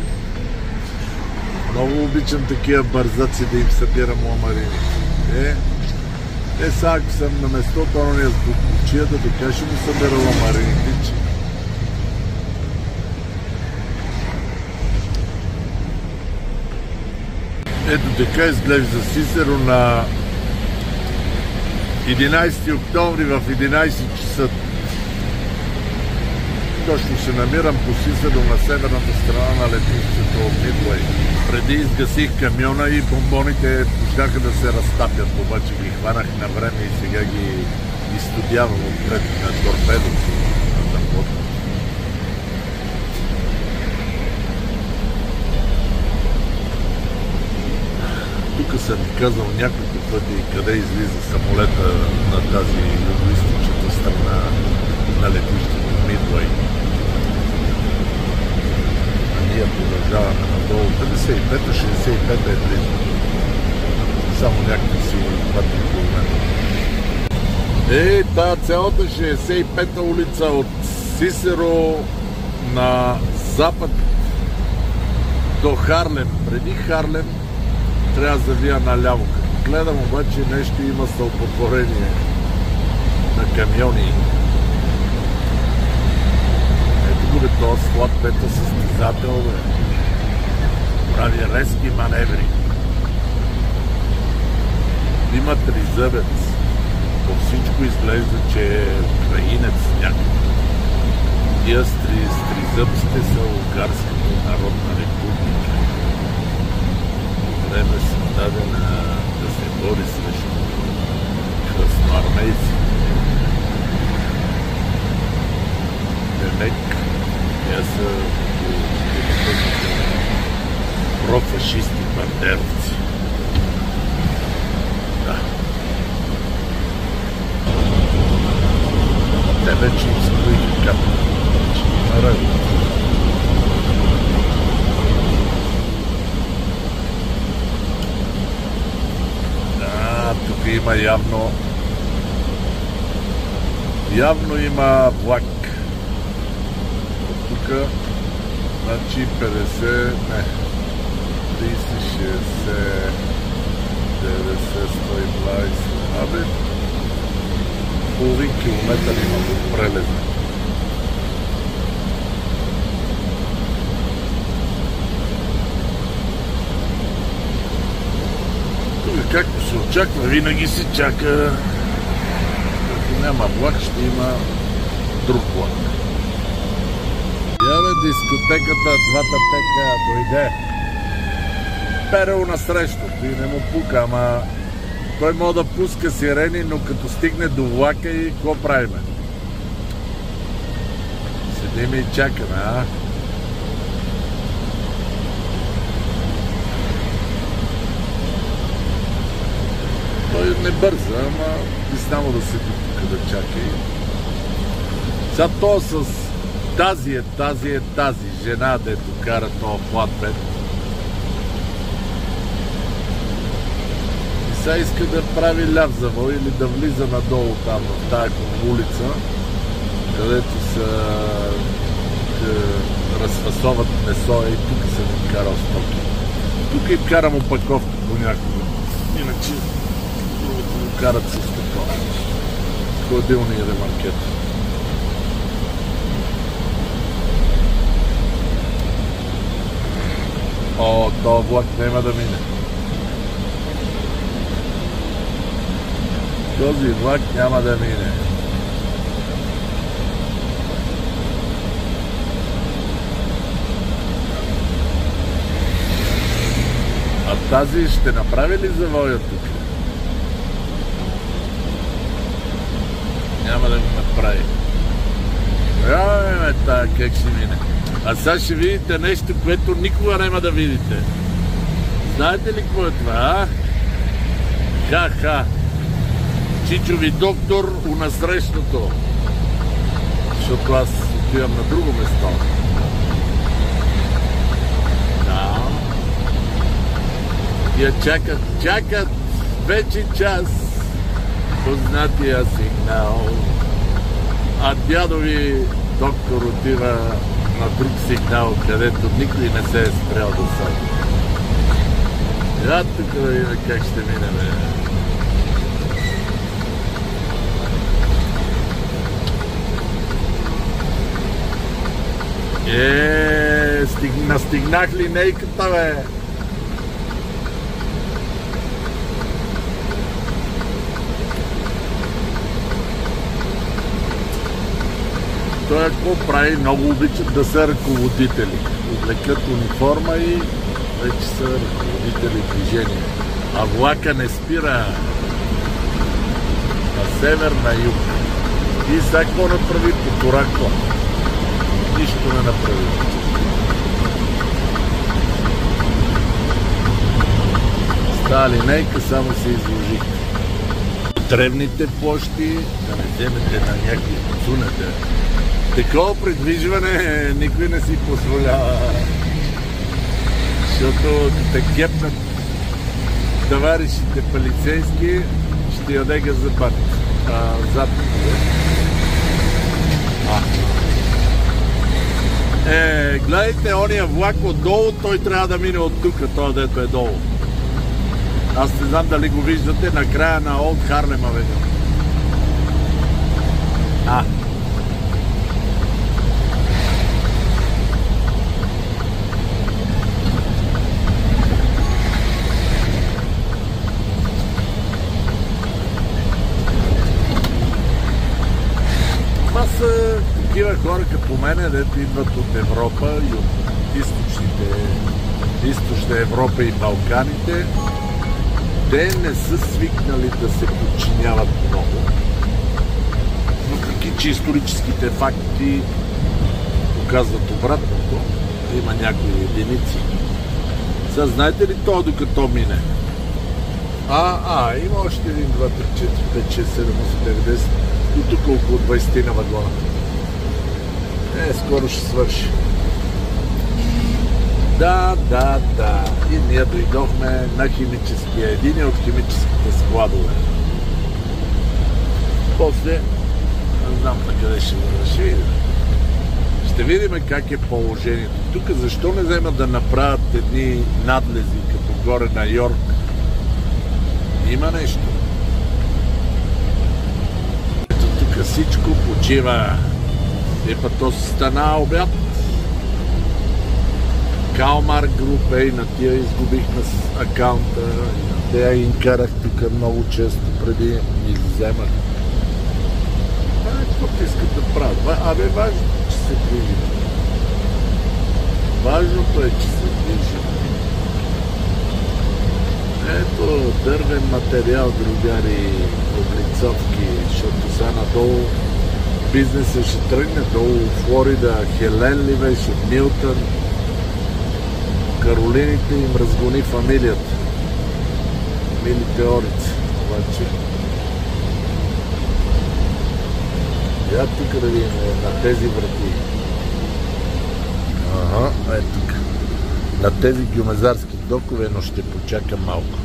Много обичам такива бързаци да им събирам ламарини. Сега ако съм на место, то не е с букучия, да така ще му събера ламарините. Ето така изглежда Сисеро на 11 октомври в 11 часа. Точно се намирам по Сисеро на северната страна на летището от Мидуей. Преди изгасих камиона и бомбоните почнаха да се разтапят, обаче ги хванах на време и сега ги изстудявам отпред на торпедото на тъмбото. Тук съм казал няколко пъти къде излиза самолета на тази югоизточната страна на летището Мидуей. Ние продължаваме надолу. 55-та, 65-та е близо. Само някакви си 2 км. Тая цялата 65-та улица от Сисеро на запад до Харлем. Преди Харлем трябва да завия наляво. Като гледам обаче нещо има стълпотворение на камиони. Бе, този слаб пета състезател, бе. Прави резки маневри. Има тризъбец. По всичко изглежда, че е украинец някакъв. Тия тризъбците са Унгарската народна република. Време са дадена да се бори срещу красноармейци. Демек, те са профашисти, бандеровци. Да. Те вече изкоиха капа. Вече има работа. Да, тук има явно има влак. Тук, значи 50, не, 30, 60, 90, 120, абе, половин километър има до Прелеза. Тук, както се очаква, винаги се чака, ако няма влак, ще има друг влак. Яве дискотеката, двата тека, дойде. Перел насрещу, и не му пука, ама той може да пуска сирени, но като стигне до влака и какво правиме? Седим и чакаме, а? Той не бърза, ама и само да седи тук да чака. Сега то с тази жена, дето кара този флатбед. И сега иска да прави ляв завой или да влиза надолу там, в тая улица, където са разфасоват месо и тук съм им карал стоки. Тук им карам опаковки понякога. Иначе другото му карат с такова. Хладилни ремаркети. О, този влак няма да мине. Този влак няма да мине. А тази ще направи ли завоя тук? Няма да го направи. Тая как ще мине. А сега ще видите нещо, което никога няма да видите. Знаете ли какво е това, а? Ха-ха. Чичови доктор унасрещното. Защото аз отивам на друго место. Да. Тия чакат вече час. Познатия сигнал. А дядови доктор отива на друг сигнал, където никой не се е спрял до сега. Я тук да видим как ще минем. Настигнах линейката, бе! Той ако прави, много обичат да са ръководители. Облекат униформа и вече са ръководители движения. А влака не спира на север, на юг. И сега какво направи по Тураква? Нищо не направи. С тази линейка само се изложих. Древните площи, да не вземете на някакви цунете. Такова придвижване никой не си позволява. Защото те гепнат товарищите полицейски, ще яде газопат. Гледайте, ония влак отдолу, той трябва да мине от тук, той дето е долу. Аз не знам дали го виждате на края на Олд Харлем Авеню. Това са такива хора като мене, дето идват от Европа и от източна Европа и Балканите. Те не са свикнали да се подчиняват много. Въпреки че историческите факти показват обратното, има някои единици. Сега знаете ли то докато мине? Има още 1, 2, 3, 4, 5, 6, 7, 8, 9, 10. И тук около 20 на вагона. Скоро ще свърши. Да. И ние дойдохме на химическия, един от химическите складове. После, не знам на къде ще върши. Ще видим как е положението. Тук защо не вземат да направят едни надлези, като горе на Йорк? Има нещо. Ето тук всичко почива. То си стана обяд. Калмар Груп, на тия изгубихме с акаунта. Те я им карах тук много често преди ми вземах. Каквото искат да правят. Важно, че се движим. Важното е, че се движим. Ето дървен материал, другари, облицовки, защото сега надолу бизнесът ще тръгне, долу Флорида, Хелен ли беше, Милтън, Каролините им разгони фамилията. Милите орици, обаче. Я тук да видим на тези врати. Тук. На тези гюмезарски докове, но ще почакам малко.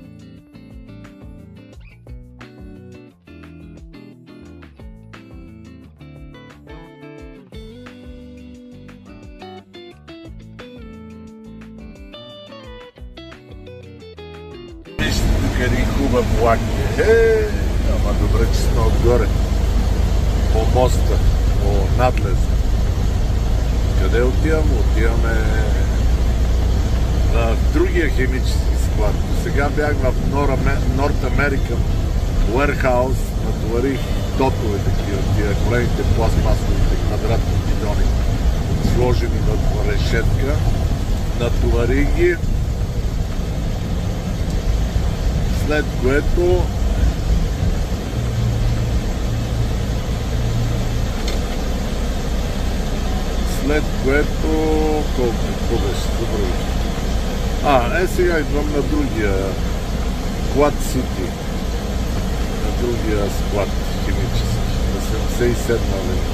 Един хубав влак е. Ама добре, че сме отгоре. По моста, по надлеза. Къде отиваме? Отиваме в другия химически склад. Сега бях в North American Warehouse, натоварих дотове такива, тия големите пластмасовите квадратни бидони, сложени в решетка. Натоварих ги, след което колко беше, забравих. Сега идвам на другия Quad City, на другия склад химически, на 77-ма линия.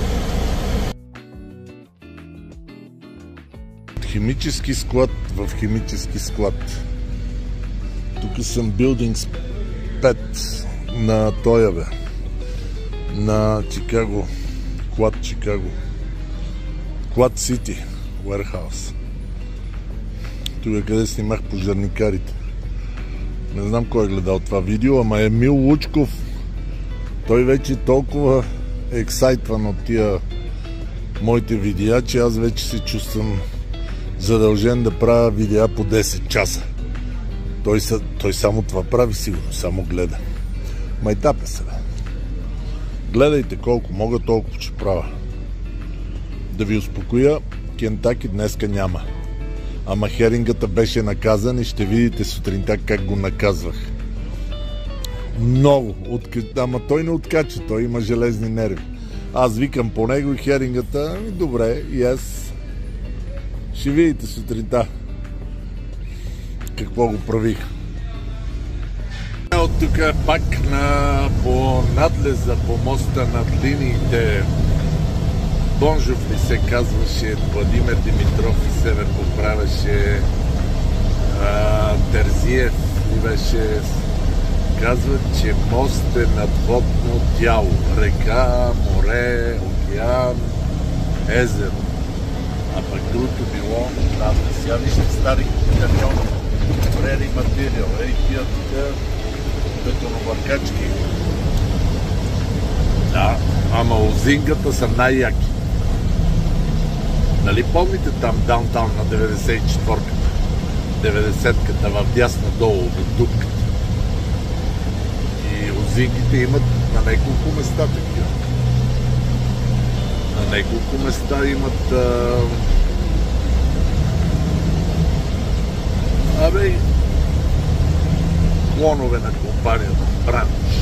Химически склад в химически склад. Тук съм Buildings 5 на Тоя, на Чикаго, Quad Чикаго. Quad City Warehouse. Тук къде снимах пожарникарите. Не знам кой е гледал това видео, ама Емил Лучков, той вече толкова е ексайтван от тия моите видеа, че аз вече се чувствам задължен да правя видеа по 10 часа. Той само това прави, сигурно, само гледа. Майтапе се, бе. Гледайте колко мога, толкова ще правя. Да ви успокоя, Кентаки днеска няма. Ама херингата беше наказан и ще видите сутринта как го наказвах. Много. Ама той не откача, той има железни нерви. Аз викам по него и херингата, добре, и аз ще видите сутринта какво го правих. От тук пак по надлеза, по моста над линиите Бонжов ли се казваше, Владимир Димитров и се ме поправяше, Терзиев ли беше, казват, че мост е надводно тяло, река, море, океан, езеро. А пък другото било, там да сега вижте стари камиони, прери материал, тия тук бетоновъркачки. Да, ама озингата са най-яки. Нали помните там даунтаун на 94-ката, 90-ката в дясно долу до дупката? И озингите имат на няколко места такива. На няколко места имат клонове на компанията Бранш.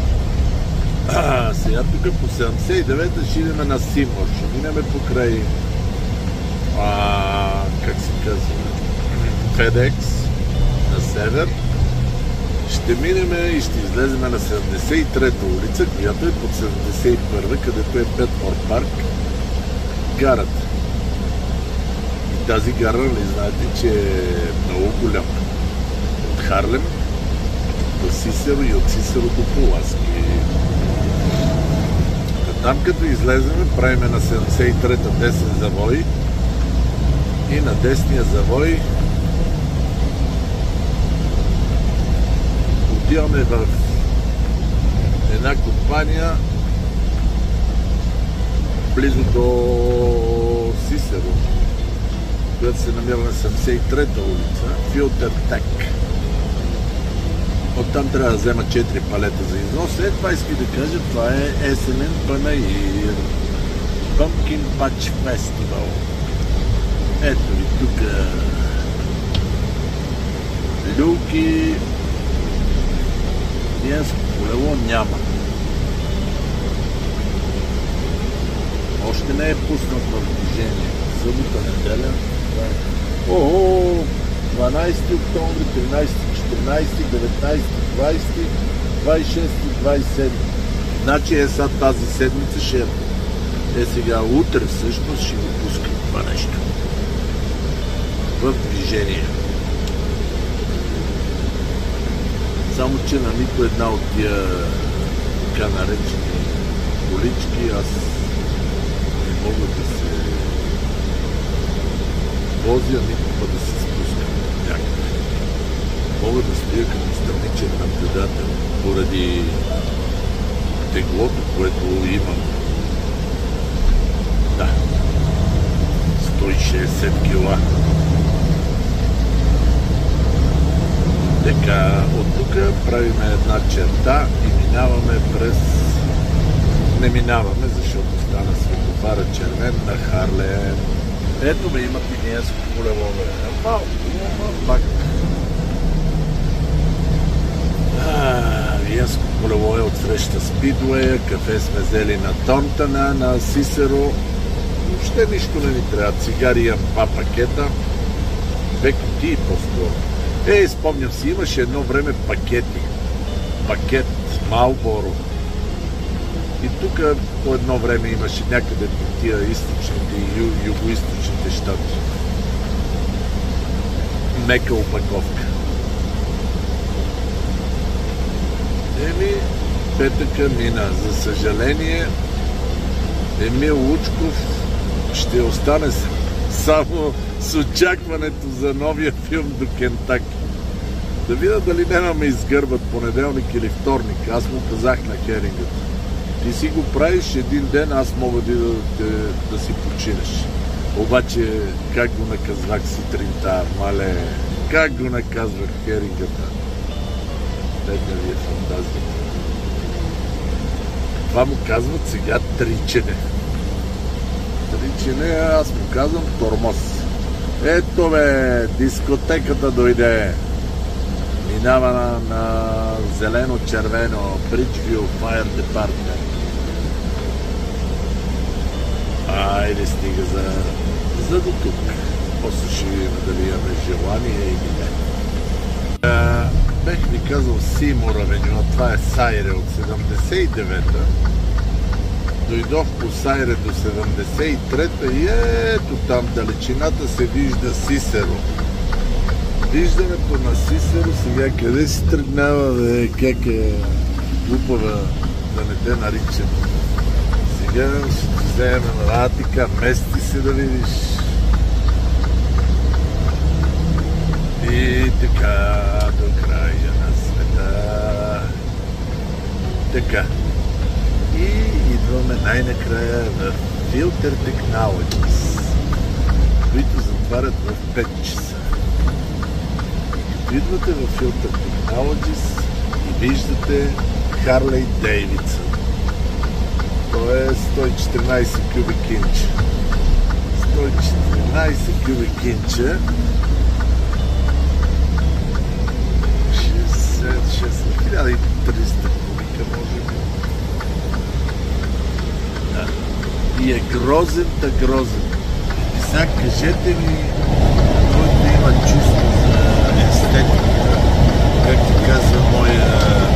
Сега тук по 79-та ще идеме на Симор, ще минеме покрай как се казва, FedEx на север, ще минеме и ще излеземе на 73-та улица, която е под 71-та, където е Петмор парк, гарата. И тази гара, нали знаете, че е много голяма. От Харлем до Сисеро и от Сисеро до Пуласки. Там като излеземе, правиме на 73-та десен завой и на десния завой отиваме в една компания близо до Сисеро, която се намира на 73-та улица, Filter Tech. Оттам трябва да взема 4 палета за износ. Това иска да кажа, това е есенен панаир. Pumpkin Patch Festival. Ето ви тук люлки. Ниенско колело няма. Още не е пуснат в движение. Събота, неделя. 12 октомври, 13, 14, 19, 20, 26, 27. Значи са тази седмица ще е сега утре всъщност ще го пускат това нещо в движение. Само че на нито една от тия така наречени колички аз не мога да се возя, нито път да се спускам някъде. Мога да стоя като страничен наблюдател поради теглото, което имам. Да. 160 кила. Така, от тук правиме една черта и минаваме през... Не минаваме, защото стана светофара червен на Харлем. Ето ме, имат и Виенско колело. Малко, пак. Виенско колело е отсреща Спидуея, кафе сме взели на Тонтана, на Сисеро. Въобще нищо не ни трябва. Цигари имам 2 пакета. 2 кутии по-скоро. Спомням си, имаше едно време пакети. Пакет Малборо. И тук по едно време имаше някъде по тия източните и югоизточните щати. Мека опаковка. Петъка мина. За съжаление, Емил Лучков ще остане само с очакването за новия филм до Кентаки. Да видя дали няма ме изгърбат понеделник или вторник. Аз му казах на Херингата. Ти си го правиш един ден, аз мога да си починеш. Обаче, как го наказвах сутринта, мале? Как го наказвах Херингата? Бедна ви е фантазията. Това му казват сега тричене. Тричене, аз му казвам тормоз. Ето бе, дискотеката дойде. Минава на зелено-червено Bridgeville Fire Department. Айде стига за до тук. После ще видим дали имаме желание или не. Бех ви казал Симор Авеню, това е Сайре от 79-та. Дойдох по Сайре до 73-та и ето там далечината се вижда Сисеро. Виждането на Сисеро сега къде си тръгнава, бе, как е глупава да не те наричам. Сега ще ти вземем на Атика, мести се да видиш. И така до края на света. Така. И идваме най-накрая в Filter Technologies, които затварят в 5 часа. Идвате в Filter Technologies и виждате Harley Davidson. То е 114 кубик инча. 114 кубик инча. 1300 кубика, може би. Да. И е грозен, та грозен. И сега кажете ми, който има чувство за естетика, както казва моя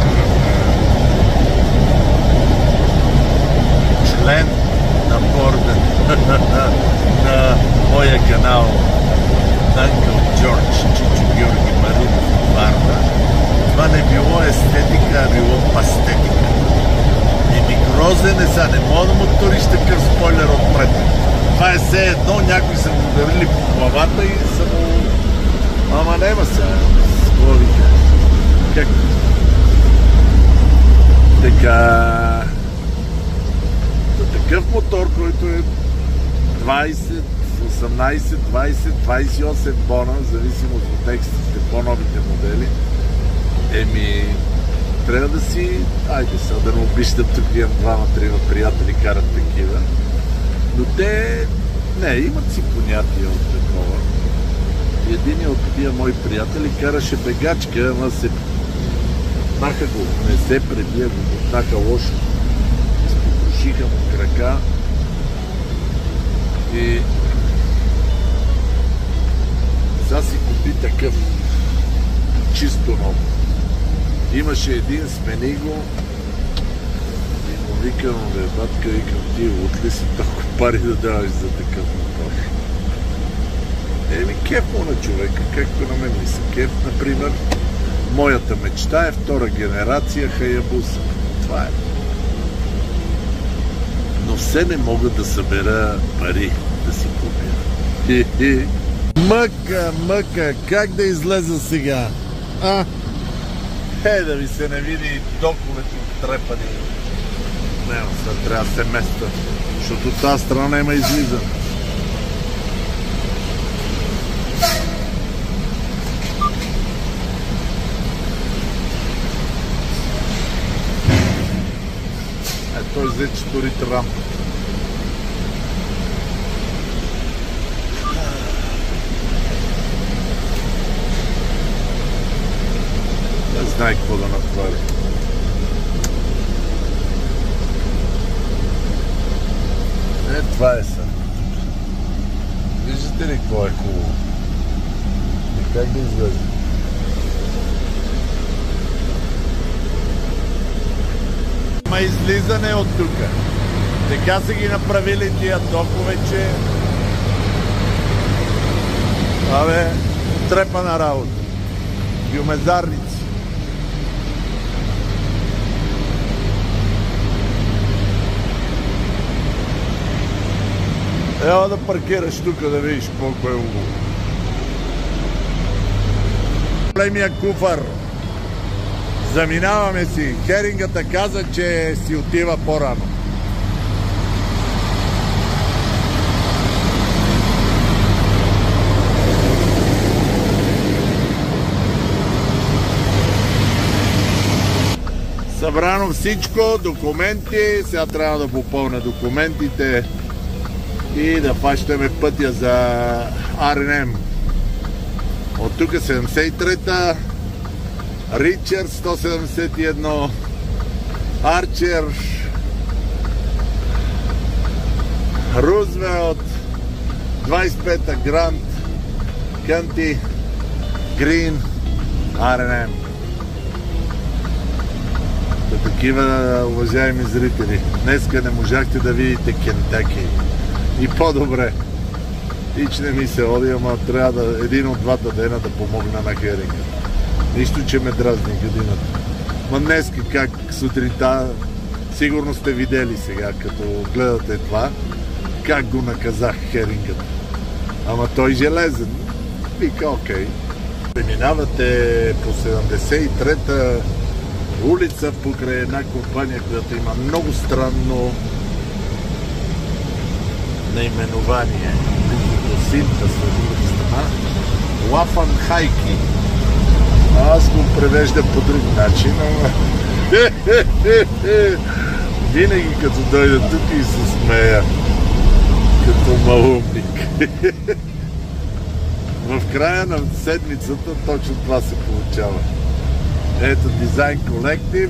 член на борда на моя канал Uncle George Чичо Георги Маринов от Варна. Това не било естетика, а било пастетика. Грозен е сега, не мога да му туриш такъв спойлер отпред. Това е все едно, някои са му ударили по главата и са му... Ама нема сега, какво ви кажа. Как? Така... За такъв мотор, който е 20, 18, 20, 28 бона, в зависимост от текстите, по-новите модели, трябва да си... Айде сега да не обиждам, тук имам 2-3 приятели карат такива. Но те... Не, имат си понятие от такова. Един от тия мои приятели караше бегачка, ама се... Наха го, не се пребия, го бутнаха лошо. Изпокрушиха му крака. И... Сега си купи такъв чисто нов. Имаше един, смени го и му викам, бе, батка, викам, ти от ли си толкова пари да даваш за такъв мотор? Кеф му на човека, както на мен ми се кеф, например. Моята мечта е втора генерация Хаябуса. Това е. Но все не мога да събера пари да си купя. Мъка, как да излеза сега? Да ви се не види доковете оттрепани. Няма, сега трябва да се места, защото от тази страна няма излизане. взе четвърти рампа. Не знае какво да направи. Това е са. Виждате ли какво е хубаво? И как да изглежда? Има излизане от тук. Така са ги направили тия токове, че... Абе, трепана работа. Биомезарници. Ева да паркираш тук да видиш колко е угол. Големия куфар. Заминаваме си. Херингата каза, че си отива по-рано. Събрано всичко, документи. Сега трябва да попълня документите и да фащаме пътя за R&M. От тук 73-та, Ричард 171, Арчер, Рузвелт, 25-та Грант, Кънти, Грин, R&M. Такива, уважаеми зрители, днеска не можахте да видите Кентаки. И по-добре. Ич не ми се оди, ама трябва да един от двата дена да помогна на Херинга. Нищо, че ме дразни годината. Ма днеска как сутринта, сигурно сте видели сега, като гледате това, как го наказах Херингът. Ама той железен. Вика, окей. Преминавате по 73-та улица покрай една компания, която има много странно наименование. Близо Синтас от другата страна. Лафан Хайки. Аз го превеждам по друг начин, ама... Винаги като дойда тук и се смея. Като малумник. В края на седмицата точно това се получава. Ето Дизайн Колектив,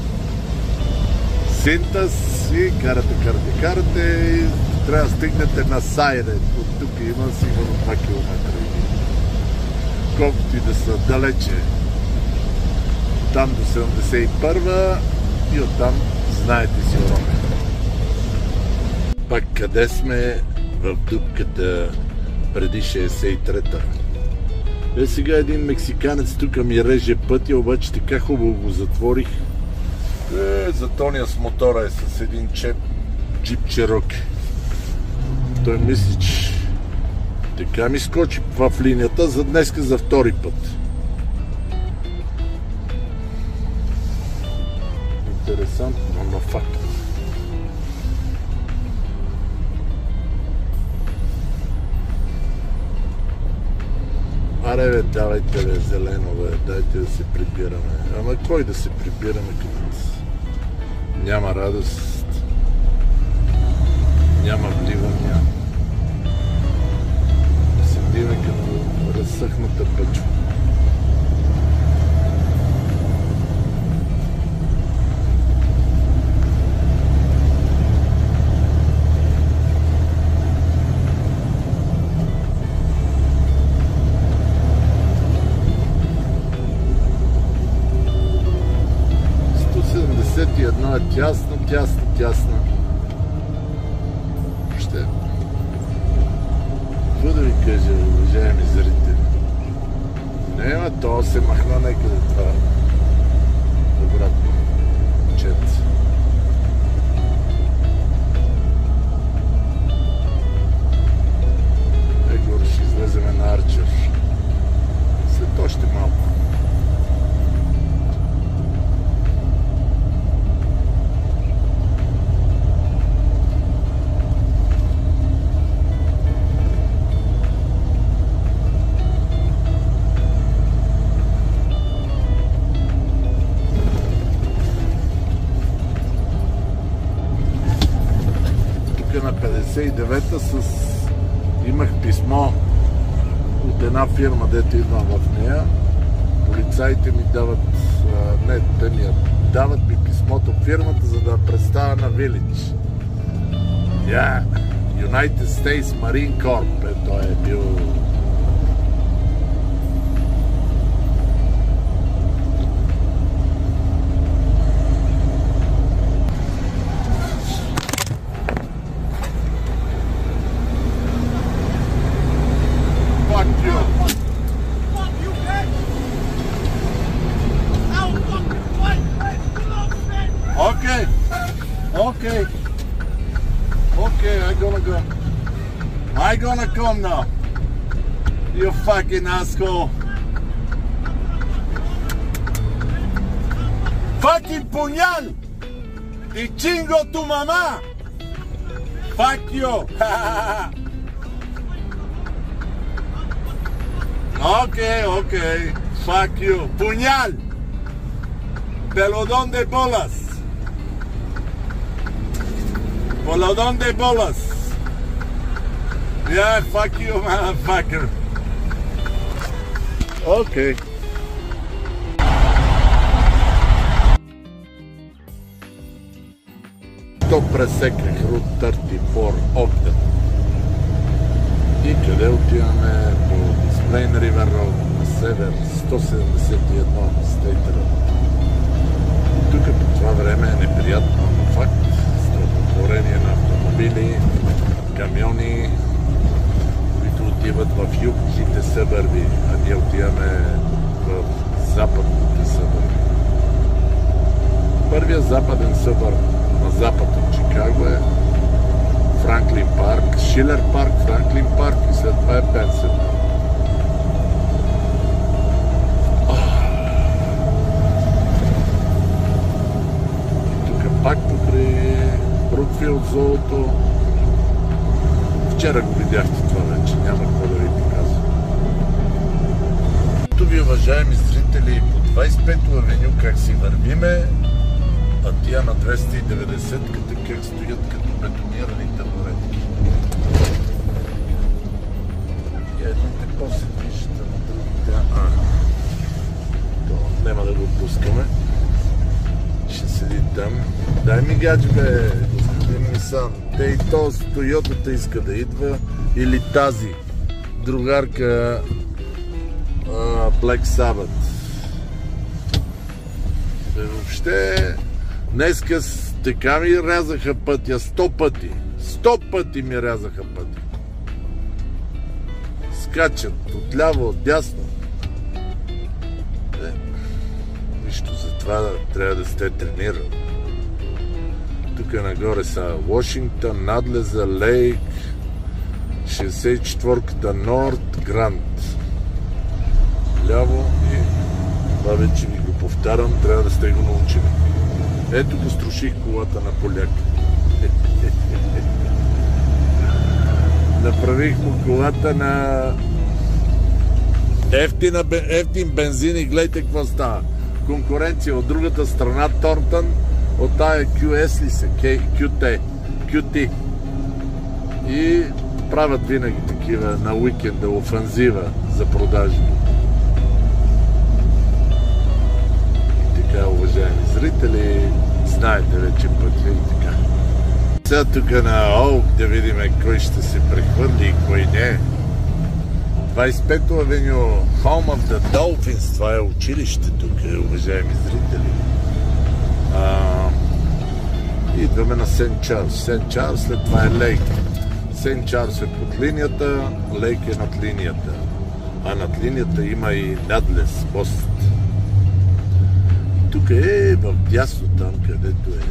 Синтас и карате и трябва да стигнете на Сайрен. От тук има сигурно 2 км. Колкото и да са далече. Там до 71-а и оттам знаете си урока. Пак къде сме? В дупката преди 63-та. Сега един мексиканец тук ми реже пътя, обаче така хубаво го затворих. Затония с мотора е с един джип Чероки. Той мисли, че така ми скочи в линията за днеска за втори път. Интересантно, но факт. Аре бе, давайте бе, зелено бе, дайте да се прибираме. Ама кой да се прибираме, като няма радост, няма вливания. Седиме като разсъхната пъчва. Една тясна. Ще. Какво да ви кажа, уважаеми зрители? Не, то се махна някъде това. Обратно. Чет. Горе ще излеземе на Арчер. След още малко. тук на 59-та имах писмо от една фирма, дето идвам в нея. Полицаите ми дават, те ми дават ми писмото в фирмата, за да представя на Village. United States Marine Corps, той е бил... Okay, I gonna come now. You fucking asshole. Fucking puñal. Y chingo tu mamá. Fuck you. Okay. Fuck you. Puñal. Pelotón de bolas. Pelotón de bolas. Yeah, fuck you, motherfucker. Okay. То пресеках Route 34 Ogden. И къде отиваме? По Displain River Road на север, 171 State Road. Тук по това време е неприятно, но факт. Стълпотворение на автомобили, камиони, които отиват в южните събърби, а ние отиваме в западните събърби. Първият западен събърб на запад от Чикаго е Франклин парк, Шилер парк, Франклин парк и след това е Пенсен. И тук пак покрай Брукфилд зоото. Вчера го видяхте това вече, няма какво да ви показвам. Ето ви, уважаеми зрители, по 25-то авеню как си вървиме, а тия на 290-ката как стоят като бетонирани табуретки. И едните после движите на другите. То няма да го пускаме. Ще седи там. Дай ми гадже, бе, господин Нисан. Те и то с Тойотата иска да идва. Или тази другарка Black Sabbath. Въобще днеска така ми рязаха пътя 100 пъти. 100 пъти ми рязаха пътя. Скачат отляво, отдясно. Нищо, затова трябва да сте тренирали. Тук нагоре са Вашингтон, надлеза, Лейк, 64-ката Норд, Грант. Ляво и това вече ви го повтарям, трябва да сте го научили. Ето го струших колата на поляк. Направих му колата на ефтин бензин и гледайте какво става. Конкуренция от другата страна, Торнтън, от тая QS ли се, QT. И правят винаги такива на уикенда, офанзива за продажи. И така, уважаеми зрители, знаете вече пътя и така. Сега тук на Олк да видим кой ще се прехвърли и кой не. 25-то авеню, Home of the Dolphins, това е училище тук, уважаеми зрители. Идваме на Сент Чарлз. Сент Чарлз, след това е Лейк. Сент Чарлз е под линията, Лейк е над линията. А над линията има и надлез, мост. И тук е в дясно там, където е...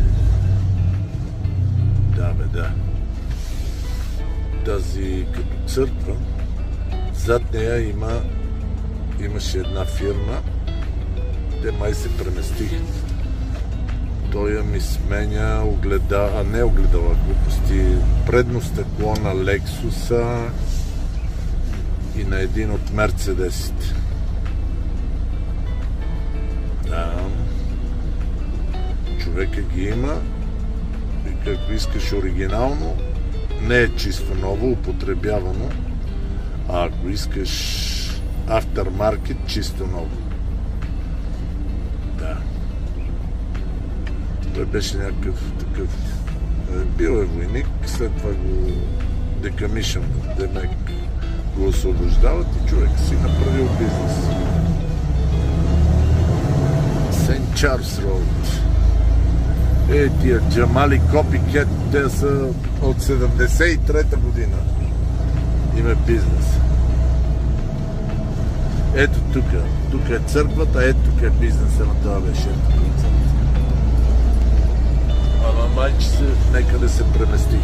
Да. Тази като църква. Зад нея имаше една фирма. Те май се преместиха. Той ми сменя не огледала глупости, предно стъкло на Лексуса и на един от Мерцедесите. Да. Човека ги има и ако искаш оригинално, не е чисто ново, употребявано, а ако искаш aftermarket, чисто ново. Да. Той беше някакъв такъв. Бил е войник, след това го декамишън, демек го освобождават и човек си направил бизнес. Сент Чарлз Роуд. Тия Джамали Копикет, те са от 73-та година. Има бизнес. Ето тук е църквата, ето тук е бизнеса на това беше. Ама майче се, нека да се преместих.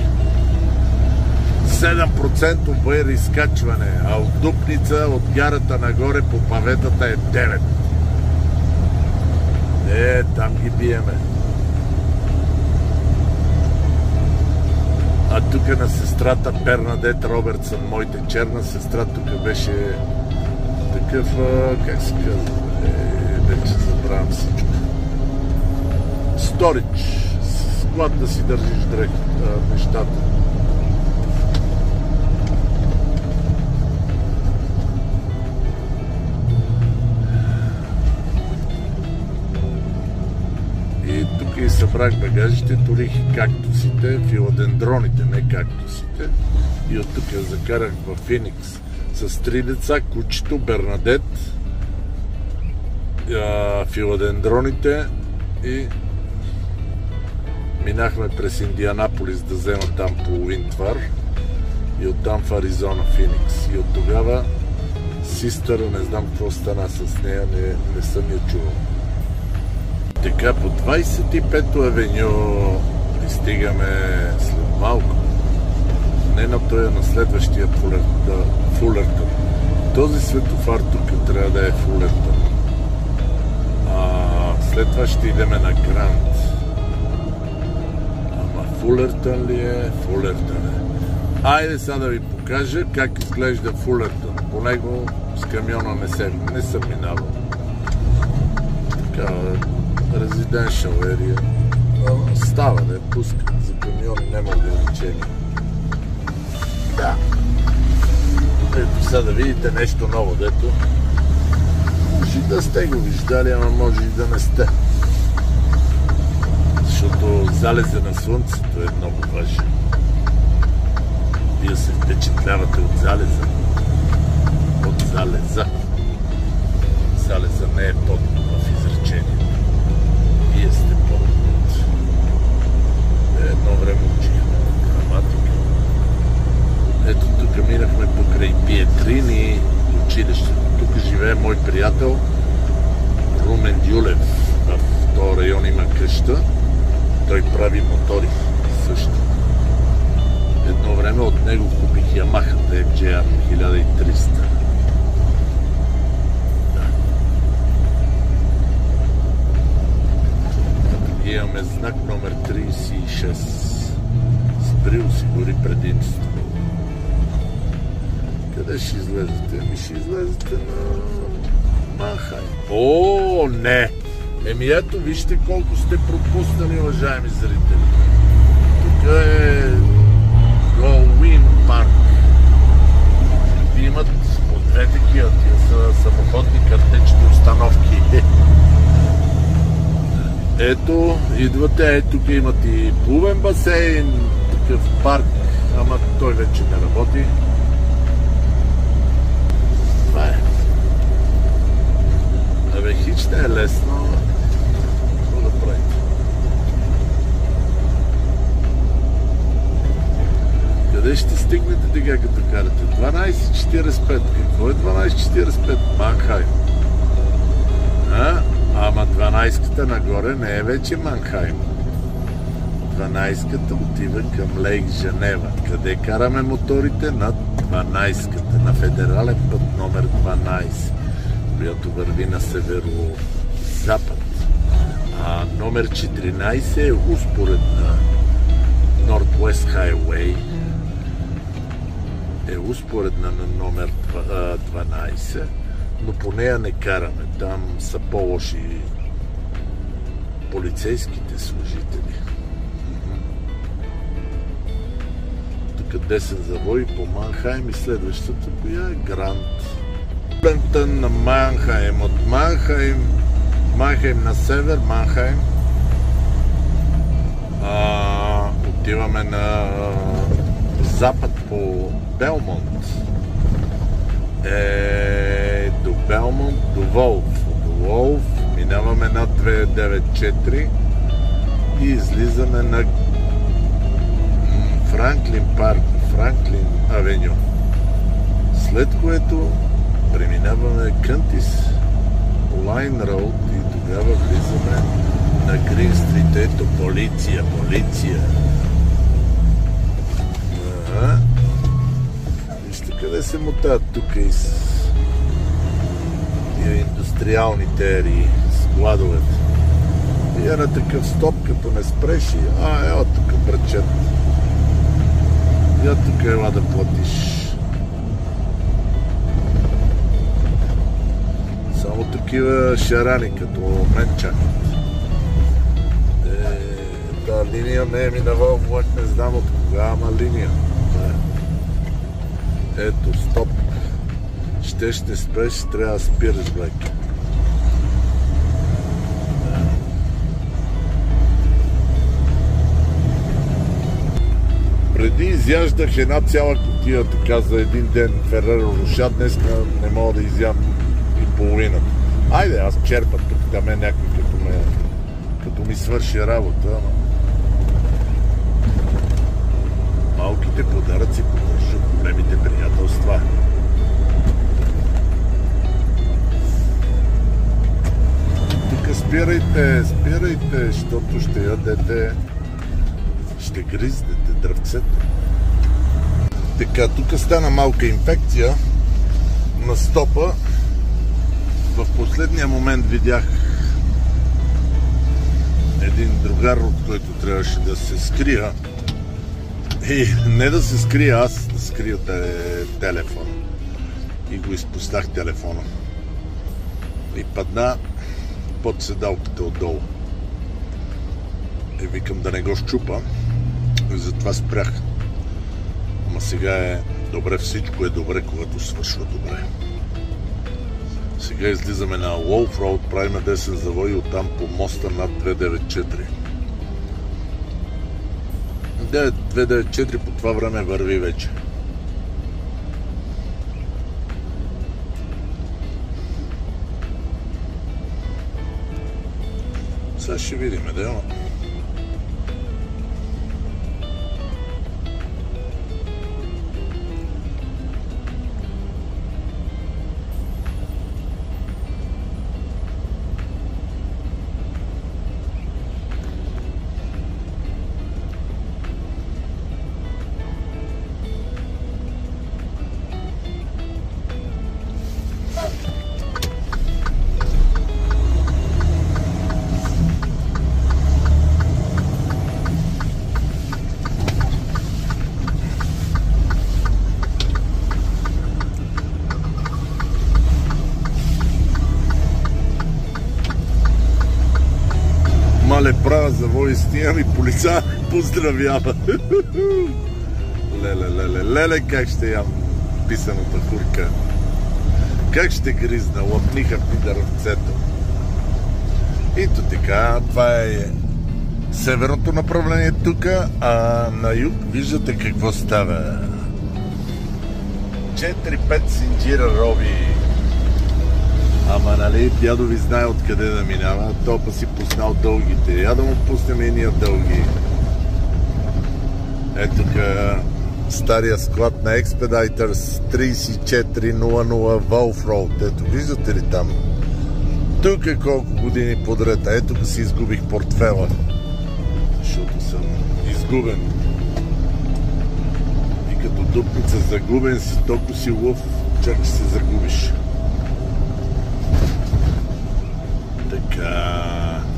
7% бър изкачване, а от Дупница, от гарата нагоре по паветата е 9. Там ги биеме. А тук на сестрата Бернадет Робертсън, моята черна сестра, тук беше такъв, как се казва, вече забравям всичко. Сторич. Склад да си държиш нещата. И тук и събрах багажите, турих кактусите, филодендроните, не кактусите. И от тук я закарах в Феникс с 3 деца, кучето, Бернадет, филодендроните и минахме през Индианаполис да взема там половин твар и оттам в Аризона, Феникс. И от тогава Систър, не знам какво стана с нея, не съм я чувал. Така по 25-то авеню пристигаме след малко. Не на този, на следващия Фулертън. Този светофар тук трябва да е Фулертън. След това ще идеме на Грант. Фулертън ли е? Фулертън е. Айде сега да ви покажа как изглежда Фулертън. По него с камиона не съм минавал. Така, residential area. Става да я пускат. За камиони няма ограничение. Да. Ето сега да видите нещо ново, дето. Може и да сте го виждали, ама може и да не сте. Защото залеза на слънцето е много важен. Вие се впечатлявате от залеза. От залеза. Залеза не е под в изречението. Вие сте под. Едно време учихме граматика. Ето тук минахме покрай Пиетрини училище. Тук живее мой приятел Румен Дюлев. В този район има къща. Той прави мотори също. Едно време от него купих Yamaha FJR 1300. Да. Имаме знак номер 36. Спри, осигури предимство. Къде ще излезете? Ще излезете на Манхайм. О, не! Ето, вижте колко сте пропуснали, уважаеми зрители. Тук е Голуин парк. Имат по 2 такива, тия са самоходни картечни установки. Ето, идвате, тук имат и плувен басейн, такъв парк, ама той вече не работи. Това е. Абе, хич не е лесно. Какво да правите? Къде ще стигнете сега като карате? 12.45. Какво е 12.45? Манхайм. Ама 12-ката нагоре не е вече Манхайм. 12-ката отива към Лейк Женева. Къде караме моторите? На 12-ката. На федерален път номер 12. Която върви на северо-запад. А номер 14 е успоредна Northwest Highway. Е успоредна на номер 12, но по нея не караме. Там са по-лоши полицейските служители. Тук тук десен завой по Манхайм и следващата коя е Грант. Пентън на Манхайм. От Манхайм на север, Манхайм. Отиваме на запад по Белмонт. До Белмонт, до Волф. До Волф минаваме на 294 и излизаме на Франклин парк, Франклин авеню. След което преминаваме Кънтис Лайн Роуд и тогава влизаме на Грин Стрит. Ето полиция. Вижте къде се мотаят тук из тия индустриалните ерии, складовете. И на такъв стоп, като не спреши, ела тук брачет. Я тук ела да платиш. Само такива шарани, като мен чакат. Та линия не е минавал влак, не знам от кога, ама линия. Ето, стоп. Ще спреш, трябва да спираш, блек. Преди изяждах една цяла кутия така за един ден Фереро Роша, днес не мога да изям и половината. Айде, аз черпа тук да ме някой като ми свърши работа, ама малките подаръци поддържат големите приятелства. Тук спирайте, защото ще ядете, ще гризнете дръвцете. Така, тук стана малка инфекция на стопа. В последния момент видях един другар, от който трябваше да се скрия. И не да се скрия, аз да скрия телефона. И го изпуснах телефона. И падна под седалката отдолу. И викам да не го щупа. И затова спрях. Ама сега е добре, всичко е добре, когато свършва добре. Сега излизаме на Wolf Road, правиме десен завой и оттам по моста над 294. 294 по това време върви вече. Сега ще видим, да. Мале права завой, снимам и полица поздравява. Леле, как ще ям писаната хурка. Как ще гризна, лъпниха ми дървцето. Ито така, това е северното направление тук, а на юг виждате какво става. 4-5 синджира роби. Ама нали, дядо ви знае откъде да минава, топа си пуснал дългите. Я да му пуснем и ние дълги. Ето тук стария склад на Expeditors 3400 Wolf Road. Ето, виждате ли там? Тук е колко години подред. Ето тук си изгубих портфела. Защото съм изгубен. И като дупница загубен си, толкова си лъв, чак ще се загубиш. Така.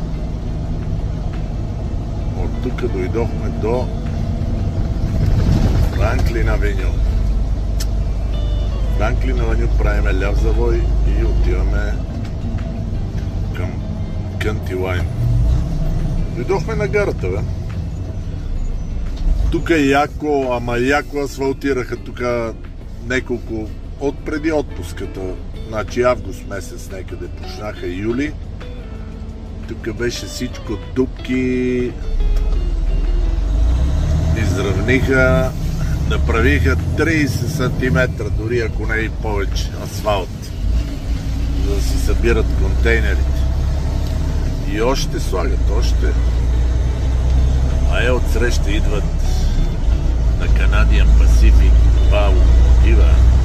От тук дойдохме до Франклин авеню. Франклин авеню правиме ляв завой и отиваме към Кънти Лайн. Дойдохме на гарата, бе. Тук е яко, ама яко асфалтираха тук няколко от преди отпуската. Значи август месец някъде почнаха юли. Тук беше всичко дупки. Изравниха, направиха 30 см, дори ако не и повече асфалт, за да си събират контейнерите. И още слагат, още. А отсреща идват на Canadian Pacific. Това локомотива.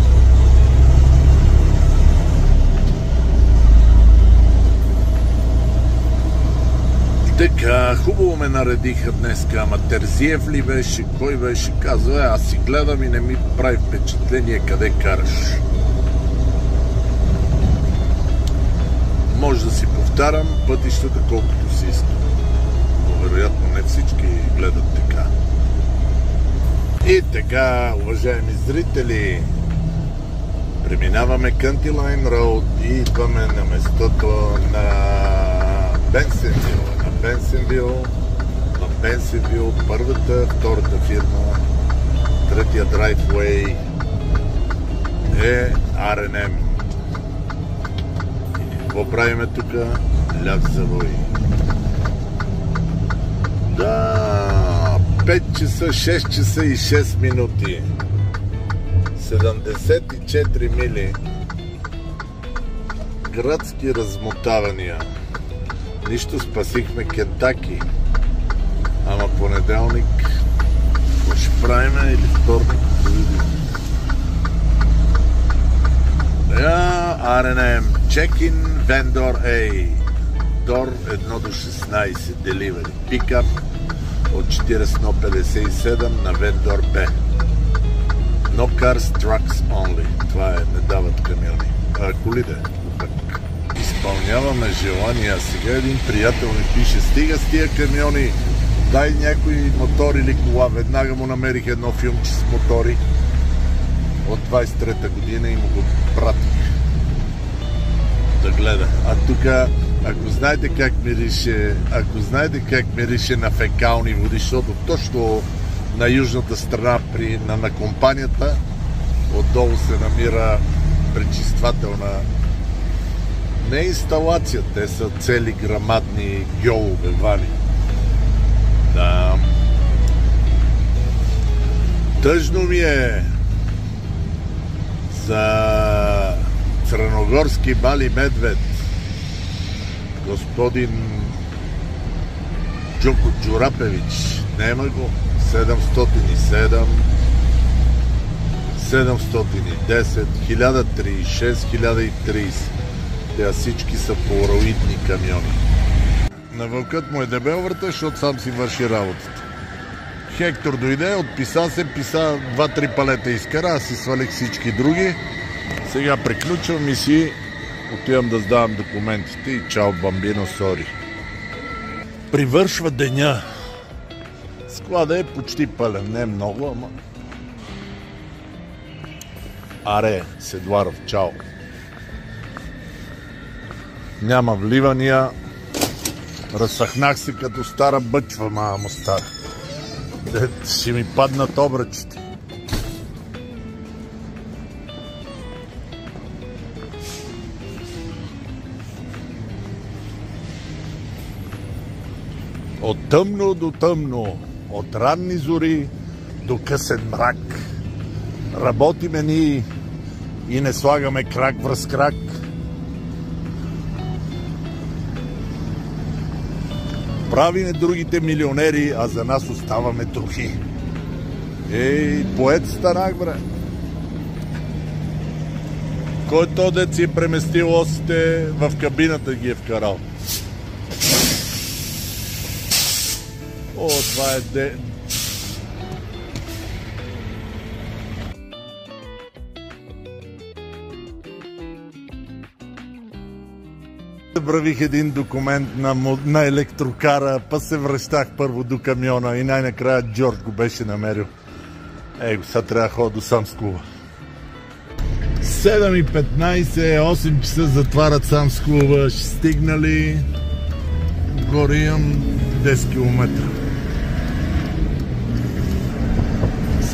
Така, хубаво ме наредиха днеска, ама Терзиев ли беше, кой беше, казва, аз си гледам и не ми прави впечатление къде караш. Може да си повтарям пътищата колкото си искам, но вероятно не всички гледат така. И така, уважаеми зрители, преминаваме County Line Road и идваме на местото на Бенсенвил. В Бенсенвил първата, втората фирма, третия драйввей е R&M. Какво правиме тук? Ляв завой. Да, 5 часа, 6 часа и 6 минути. 74 мили. Градски размотавания. Нищо, спасихме Кентаки. Ама понеделник какво ще правим или вторник? R&M Check-in Vendor A. Door 1 до 16 Delivery. Pickup от 40-57 на Vendor B. No cars, trucks only. Това е, не дават камиони. Коли да е. Изпълняваме желания. Сега един приятел ми пише: стига с тия камиони, дай някой мотор или кола. Веднага му намерих едно филмче с мотори от 23-та година и му го пратих да гледа. А тук, ако знаете как мирише на фекални води, защото точно на южната страна на компанията отдолу се намира пречиствателна, не инсталация, те са цели грамадни гьолове, вали. Да. Тъжно ми е за Цръногорски Бали Медвед. Господин Джоко Джурапевич. Нема го. 707, 710, 1036, 1030. Те всички са полароидни камиони. На вълкът му е дебел врата, защото сам си върши работата. Хектор дойде, отписа се, писа 2-3 палета изкара, аз си свалих всички други. Сега приключвам и си отивам да сдавам документите и чао, бамбино, сори. Привършва деня. Склада е почти пълен, не е много, ама... Аре, Седларов, чао. Няма вливания. Разсъхнах се като стара бъчва, мамо стара. Ще ми паднат обръчите. От тъмно до тъмно, от ранни зори до късен мрак. Работиме ни и не слагаме крак връз крак. Правиме другите милионери, а за нас оставаме трохи. Ей, поет станах, бре. Кой то дет си е преместил осите в кабината ги е вкарал? О, това е Забравих един документ на електрокара, па се връщах първо до камиона и най-накрая Джордж го беше намерил. Его, сега трябва да ходя до Самскула. 7:15, 8 часа затварят Самскула. Ще стигнали. Горе имам 10 км.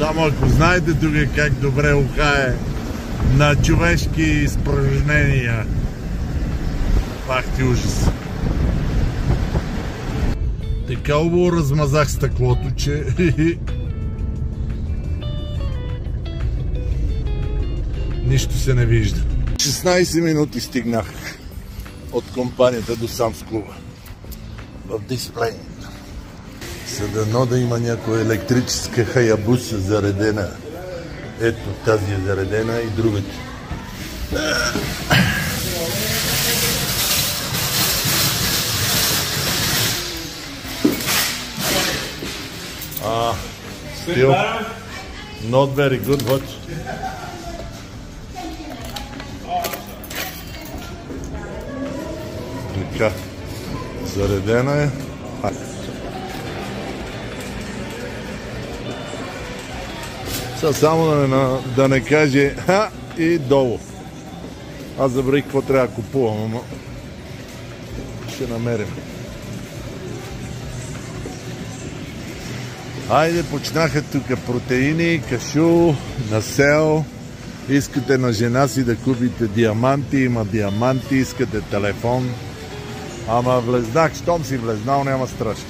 Само ако знаете тук как добре ухае на човешки изпражнения. Пах ти ужас. Така убаво размазах стъклото, че... нищо се не вижда. 16 минути стигнах от компанията до Самс клуба. В дисплей. Съдано да има някоя електрическа хаябуса заредена. Ето тази е заредена и другата. Still not very good, what? Така, заредена е. Сега само да не каже и долу. Аз забравих какво трябва да купувам, но ще намерим. Айде, почнаха тук протеини, кашу, насел. Искате на жена си да купите диаманти, има диаманти, искате телефон. Ама влезнах, щом си влезнал, няма страшно.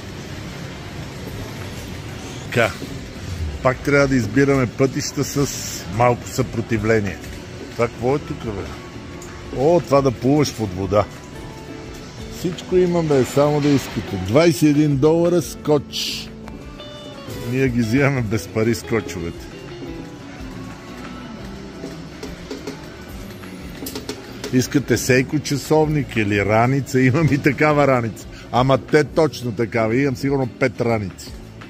Така. Пак трябва да избираме пътища с малко съпротивление. Това какво е тук, бе? О, това да плуваш под вода. Всичко има, бе, само да искате. $21 скоч. Ние ги взимаме без пари скочовете. Искате сейко часовник или раница? Имам и такава раница. Ама те точно такава. Имам сигурно 5 раници.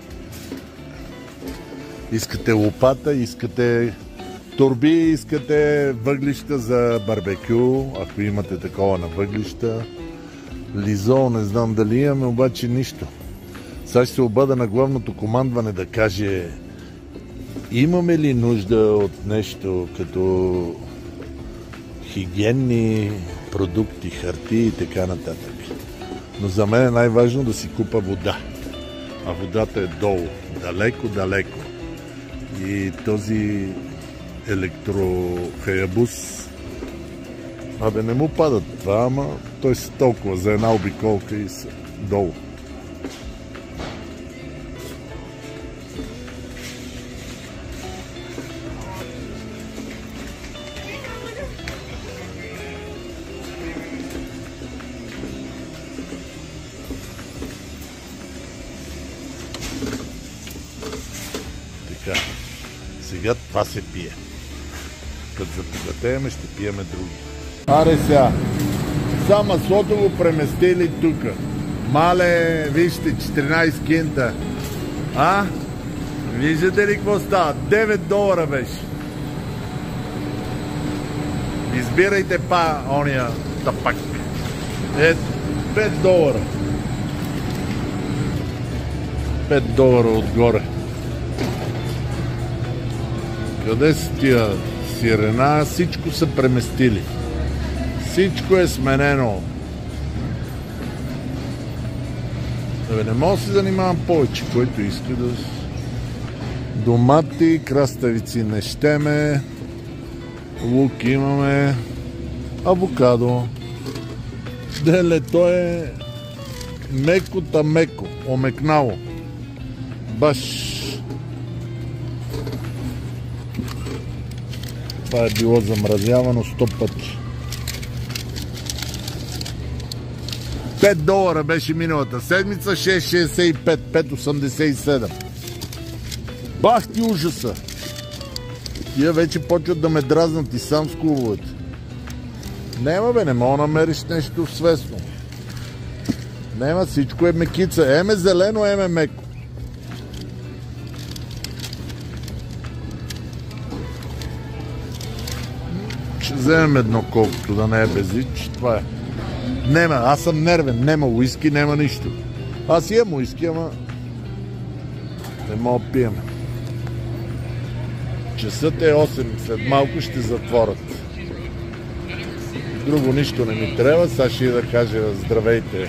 Искате лопата, искате турби, искате въглища за барбекю, ако имате такова на въглища. Лизол, не знам дали имаме, обаче нищо. Сега ще се обада на главното командване да каже имаме ли нужда от нещо като хигиенни продукти, хартии и така нататък. Но за мен е най-важно да си купа вода. А водата е долу, далеко. И този електрохаябус, абе не му падат това, ама той се толкова за една обиколка и са долу. Така. Сега това се пие. Като запогатееме, ще пиеме други. Аре сега. Са маслото го преместили тук. Мале, вижте, 14 кинта. Виждате ли какво става? $9 беше. Избирайте ония тапак. Ето, $5. $5 отгоре. Къде са тия сирена? Всичко са преместили. Всичко е сменено. Не мога да се занимавам повече, който иска да... Домати, краставици не щеме. Лук имаме. Авокадо. Делето е меко, омекнало. Баш. Това е било замразявано 100 пъти. $5 беше миналата седмица, 6,65, 5,87. Бах ти ужаса! Тия вече почват да ме дразнат и сам с клубовете. Нема бе, не мога да намериш нещо свестно. Нема, всичко е мекица. Еме зелено, еме меко. Ще вземем едно колкото да не е безич. Това е. Нема, аз съм нервен. Нема уиски, нема нищо. Аз имам уиски, ама не мога да пием. Часът е 8. След малко ще затворят. Друго нищо не ми трябва. Сега ще да кажа здравейте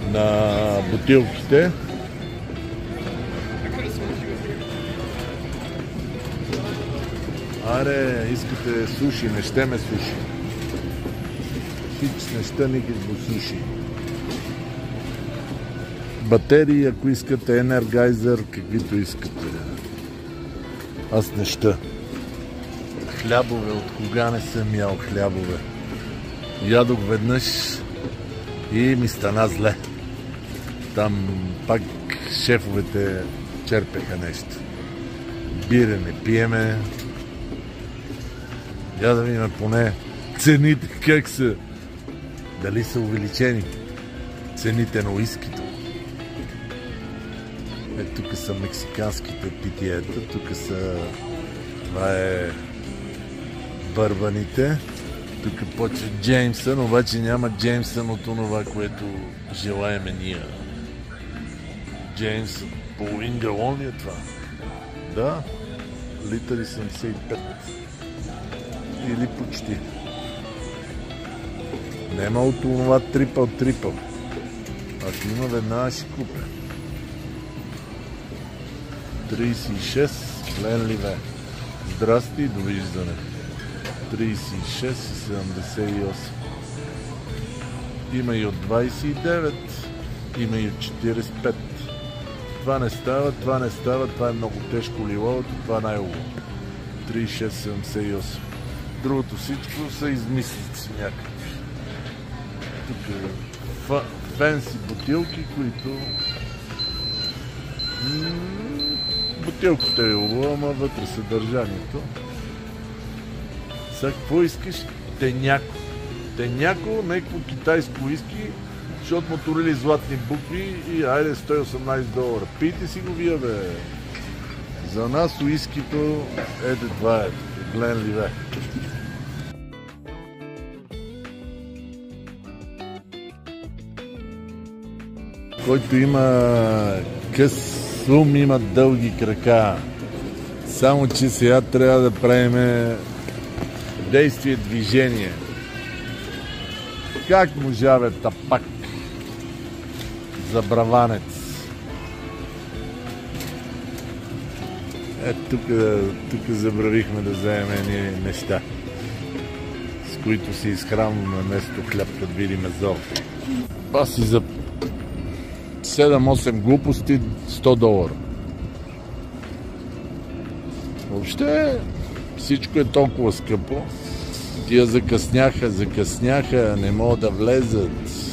на бутилките. Аре, искате суши, не ще ме суши. Хич не ще никакво суши. Батерии, ако искате, енергайзер, каквито искате. Аз не ще. Хлябове, от кога не съм ял хлябове? Ядох веднъж и ми стана зле. Там пак шефовете черпеха нещо. Бире не пиеме. Я да видим поне цените как са. Дали са увеличени цените на уискито. Тук са мексиканските питиета. Тук са... Това е... бърбаните. Тук почва Джеймсън, обаче няма Джеймсън от това, което желаеме ние. Джеймсън, половин галон ли е това? Да, литър 75. Или почти. Нема от това трипъл. Ако има веднага ще купя. 36 ленливе. Здрасти и довиждане. 36,78. Има и от 29, има и от 45. Това не става, това е много тежко лиловото, това най-лово. 36,78. Другото всичко са измислици някакви. Тук фенси бутилки, които... Бутилката е лово, ама вътре съдържанието. Сега какво искаш? Теняко, някакво китайско уиски, защото му турили златни букви и айде $118. Пийте си го вие, бе. За нас уискито това е. Гленливе. Който има къс ум, има дълги крака. Само че сега трябва да правим действие, движение. Как можа бе тапак? Забраванец. Тук забравихме да вземем едни неща, с които се изхранваме вместо хляб, като видим зор. Паси за 7-8 глупости $100. Въобще всичко е толкова скъпо. Тия закъсняха, не могат да влезат.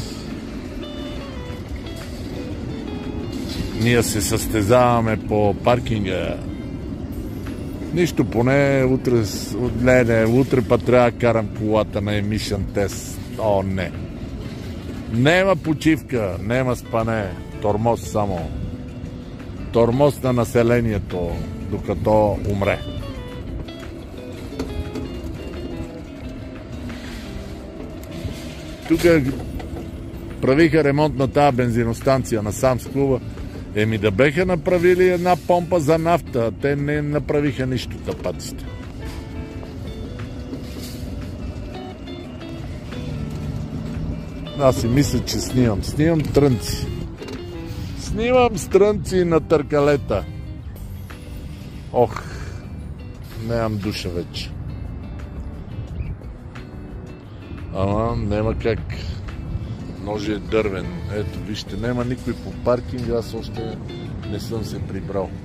Ние се състезаваме по паркинга. Нищо, поне утре път трябва да карам колата на емишън тест. О, не. Нема почивка, нема спане. Тормоз само. Тормоз на населението, докато умре. Тук правиха ремонт на тази бензиностанция на Самс клуба. Да беха направили една помпа за нафта. Те не направиха нищо, тъпаците. Аз си мисля, че снимам. Снимам трънци. Снимам с трънци на търкалета. Ох, нямам душа вече. Ама няма как. Ножът е дървен. Ето, вижте, няма никой по паркинга, аз още не съм се прибрал.